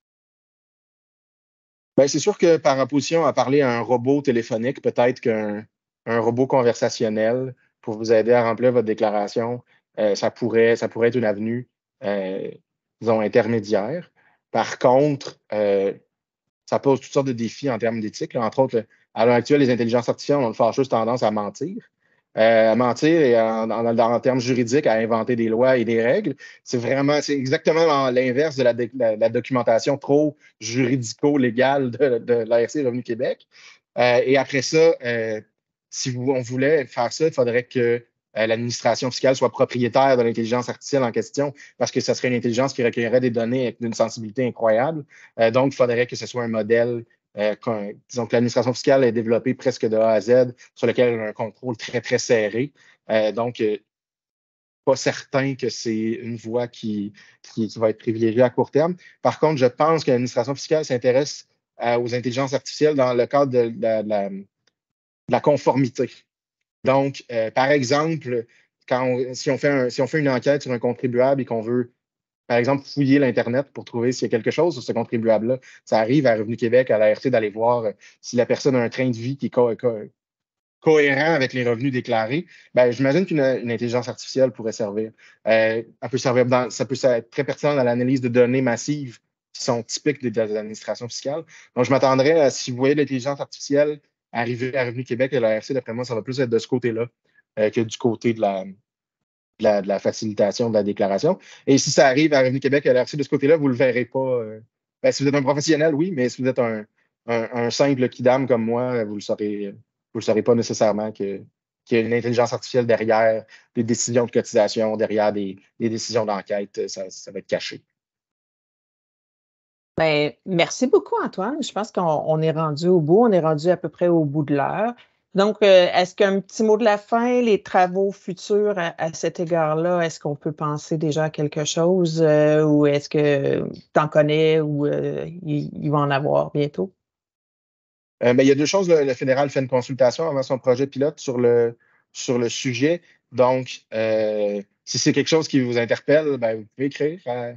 Bien, c'est sûr que par opposition à parler à un robot téléphonique, peut-être qu'un un robot conversationnel pour vous aider à remplir votre déclaration, euh, ça pourrait, ça pourrait être une avenue, euh, disons, intermédiaire. Par contre, euh, ça pose toutes sortes de défis en termes d'éthique. Là. Entre autres, à l'heure actuelle, les intelligences artificielles ont une fâcheuse tendance à mentir. Euh, à mentir et en, en, en, termes juridiques, à inventer des lois et des règles. C'est vraiment, c'est exactement l'inverse de la, la, la, documentation trop juridico-légale de, de l'A R C Revenu Québec. Euh, et après ça, euh, si vous, on voulait faire ça, il faudrait que euh, l'administration fiscale soit propriétaire de l'intelligence artificielle en question, parce que ce serait une intelligence qui recueillerait des données d'une sensibilité incroyable. Euh, donc, il faudrait que ce soit un modèle Euh, disons que l'administration fiscale est développée presque de A à Z, sur lequel elle a un contrôle très, très serré. Euh, donc, euh, pas certain que c'est une voie qui, qui, qui, va être privilégiée à court terme. Par contre, je pense que l'administration fiscale s'intéresse euh, aux intelligences artificielles dans le cadre de, de, de, la, de la conformité. Donc, euh, par exemple, quand on, si, on fait un, si on fait une enquête sur un contribuable et qu'on veut par exemple, fouiller l'Internet pour trouver s'il y a quelque chose sur ce contribuable-là. Ça arrive à Revenu Québec, à l'A R C, d'aller voir euh, si la personne a un train de vie qui est co co cohérent avec les revenus déclarés. Ben, j'imagine qu'une une intelligence artificielle pourrait servir. Euh, elle peut servir dans, ça peut être très pertinent dans l'analyse de données massives qui sont typiques des, des administrations fiscales. Donc, je m'attendrais à, si vous voyez l'intelligence artificielle arriver à Revenu Québec et à l'A R C, d'après moi, ça va plus être de ce côté-là euh, que du côté de la, de, la, de la facilitation de la déclaration. Et si ça arrive à Revenu Québec et à l'A R C de ce côté-là, vous ne le verrez pas. Euh, ben, si vous êtes un professionnel, oui, mais si vous êtes un, un, un simple kidam comme moi, vous le saurez. Vous ne saurez pas nécessairement que, qu'il y a une intelligence artificielle derrière des décisions de cotisation, derrière des, des décisions d'enquête. Ça, ça va être caché. Bien, merci beaucoup, Antoine. Je pense qu'on on est rendu au bout. On est rendu à peu près au bout de l'heure. Donc, euh, est-ce qu'un petit mot de la fin, les travaux futurs à, à cet égard-là, est-ce qu'on peut penser déjà à quelque chose euh, ou est-ce que tu en connais ou euh, il, il va en avoir bientôt? Euh, ben, il y a deux choses. Le, le fédéral fait une consultation avant son projet pilote sur le, sur le sujet. Donc, euh, si c'est quelque chose qui vous interpelle, ben, vous pouvez écrire à,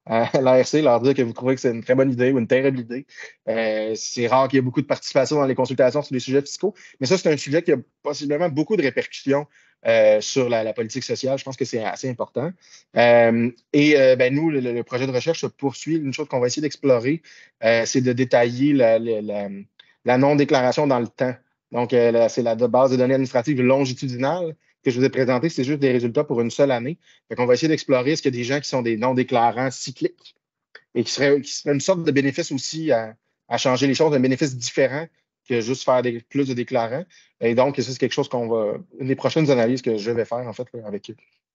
à l'A R C, leur dire que vous trouvez que c'est une très bonne idée ou une terrible idée. Euh, c'est rare qu'il y ait beaucoup de participation dans les consultations sur les sujets fiscaux, mais ça, c'est un sujet qui a possiblement beaucoup de répercussions euh, sur la, la politique sociale. Je pense que c'est assez important. Euh, et euh, ben, nous, le, le projet de recherche se poursuit. Une chose qu'on va essayer d'explorer, euh, c'est de détailler la, la, la la non-déclaration dans le temps. Donc, euh, c'est la de base de données administratives longitudinale que je vous ai présentée. C'est juste des résultats pour une seule année. Donc, on va essayer d'explorer est-ce qu'il y a des gens qui sont des non-déclarants cycliques et qui seraient, qui seraient une sorte de bénéfice aussi à, à changer les choses, un bénéfice différent que juste faire des, plus de déclarants. Et donc, ça, c'est quelque chose qu'on va, une des prochaines analyses que je vais faire, en fait, là, avec,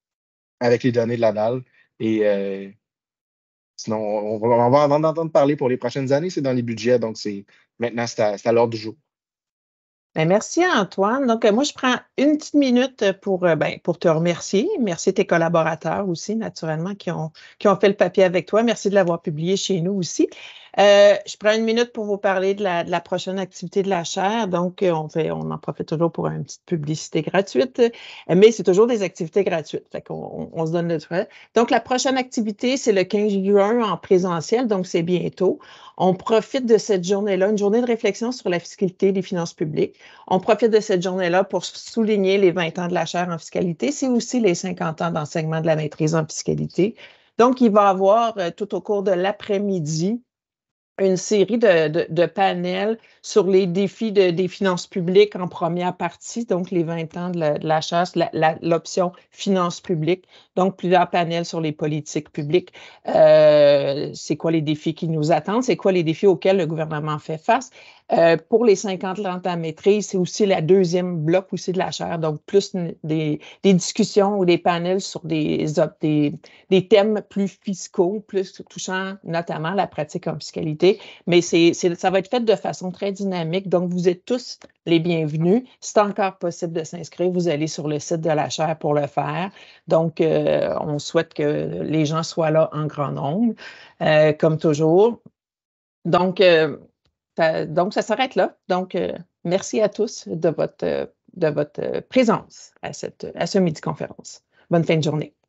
avec les données de la D A L. Et euh, sinon, on va, on va en entendre parler pour les prochaines années. C'est dans les budgets, donc c'est maintenant, c'est à, à l'ordre du jour. Bien, merci Antoine. Donc, euh, moi, je prends une petite minute pour, euh, ben, pour te remercier. Merci tes collaborateurs aussi, naturellement, qui ont, qui ont fait le papier avec toi. Merci de l'avoir publié chez nous aussi. Euh, je prends une minute pour vous parler de la, de la prochaine activité de la chaire. Donc, euh, on fait, on en profite toujours pour une petite publicité gratuite, euh, mais c'est toujours des activités gratuites. Fait qu'on on, on se donne le droit. Donc, la prochaine activité, c'est le quinze juin en présentiel, donc c'est bientôt. On profite de cette journée-là, une journée de réflexion sur la fiscalité des finances publiques. On profite de cette journée-là pour souligner les vingt ans de la chaire en fiscalité. C'est aussi les cinquante ans d'enseignement de la maîtrise en fiscalité. Donc, il va y avoir euh, tout au cours de l'après-midi une série de, de, de panels sur les défis de, des finances publiques en première partie, donc les vingt ans de la, de la chasse, l'option finances publiques, donc plusieurs panels sur les politiques publiques. Euh, c'est quoi les défis qui nous attendent? C'est quoi les défis auxquels le gouvernement fait face? Euh, pour les cinquante ans de maîtrise, c'est aussi la deuxième bloc aussi de la chaire, donc plus des, des discussions ou des panels sur des, des, des thèmes plus fiscaux, plus touchant notamment la pratique en fiscalité. Mais c'est, c'est, ça va être fait de façon très dynamique, donc vous êtes tous les bienvenus. C'est encore possible de s'inscrire, vous allez sur le site de la chaire pour le faire. Donc, euh, on souhaite que les gens soient là en grand nombre, euh, comme toujours. Donc, euh, ça, donc, ça s'arrête là. Donc, euh, merci à tous de votre, de votre présence à, cette, à ce midi conférence. Bonne fin de journée.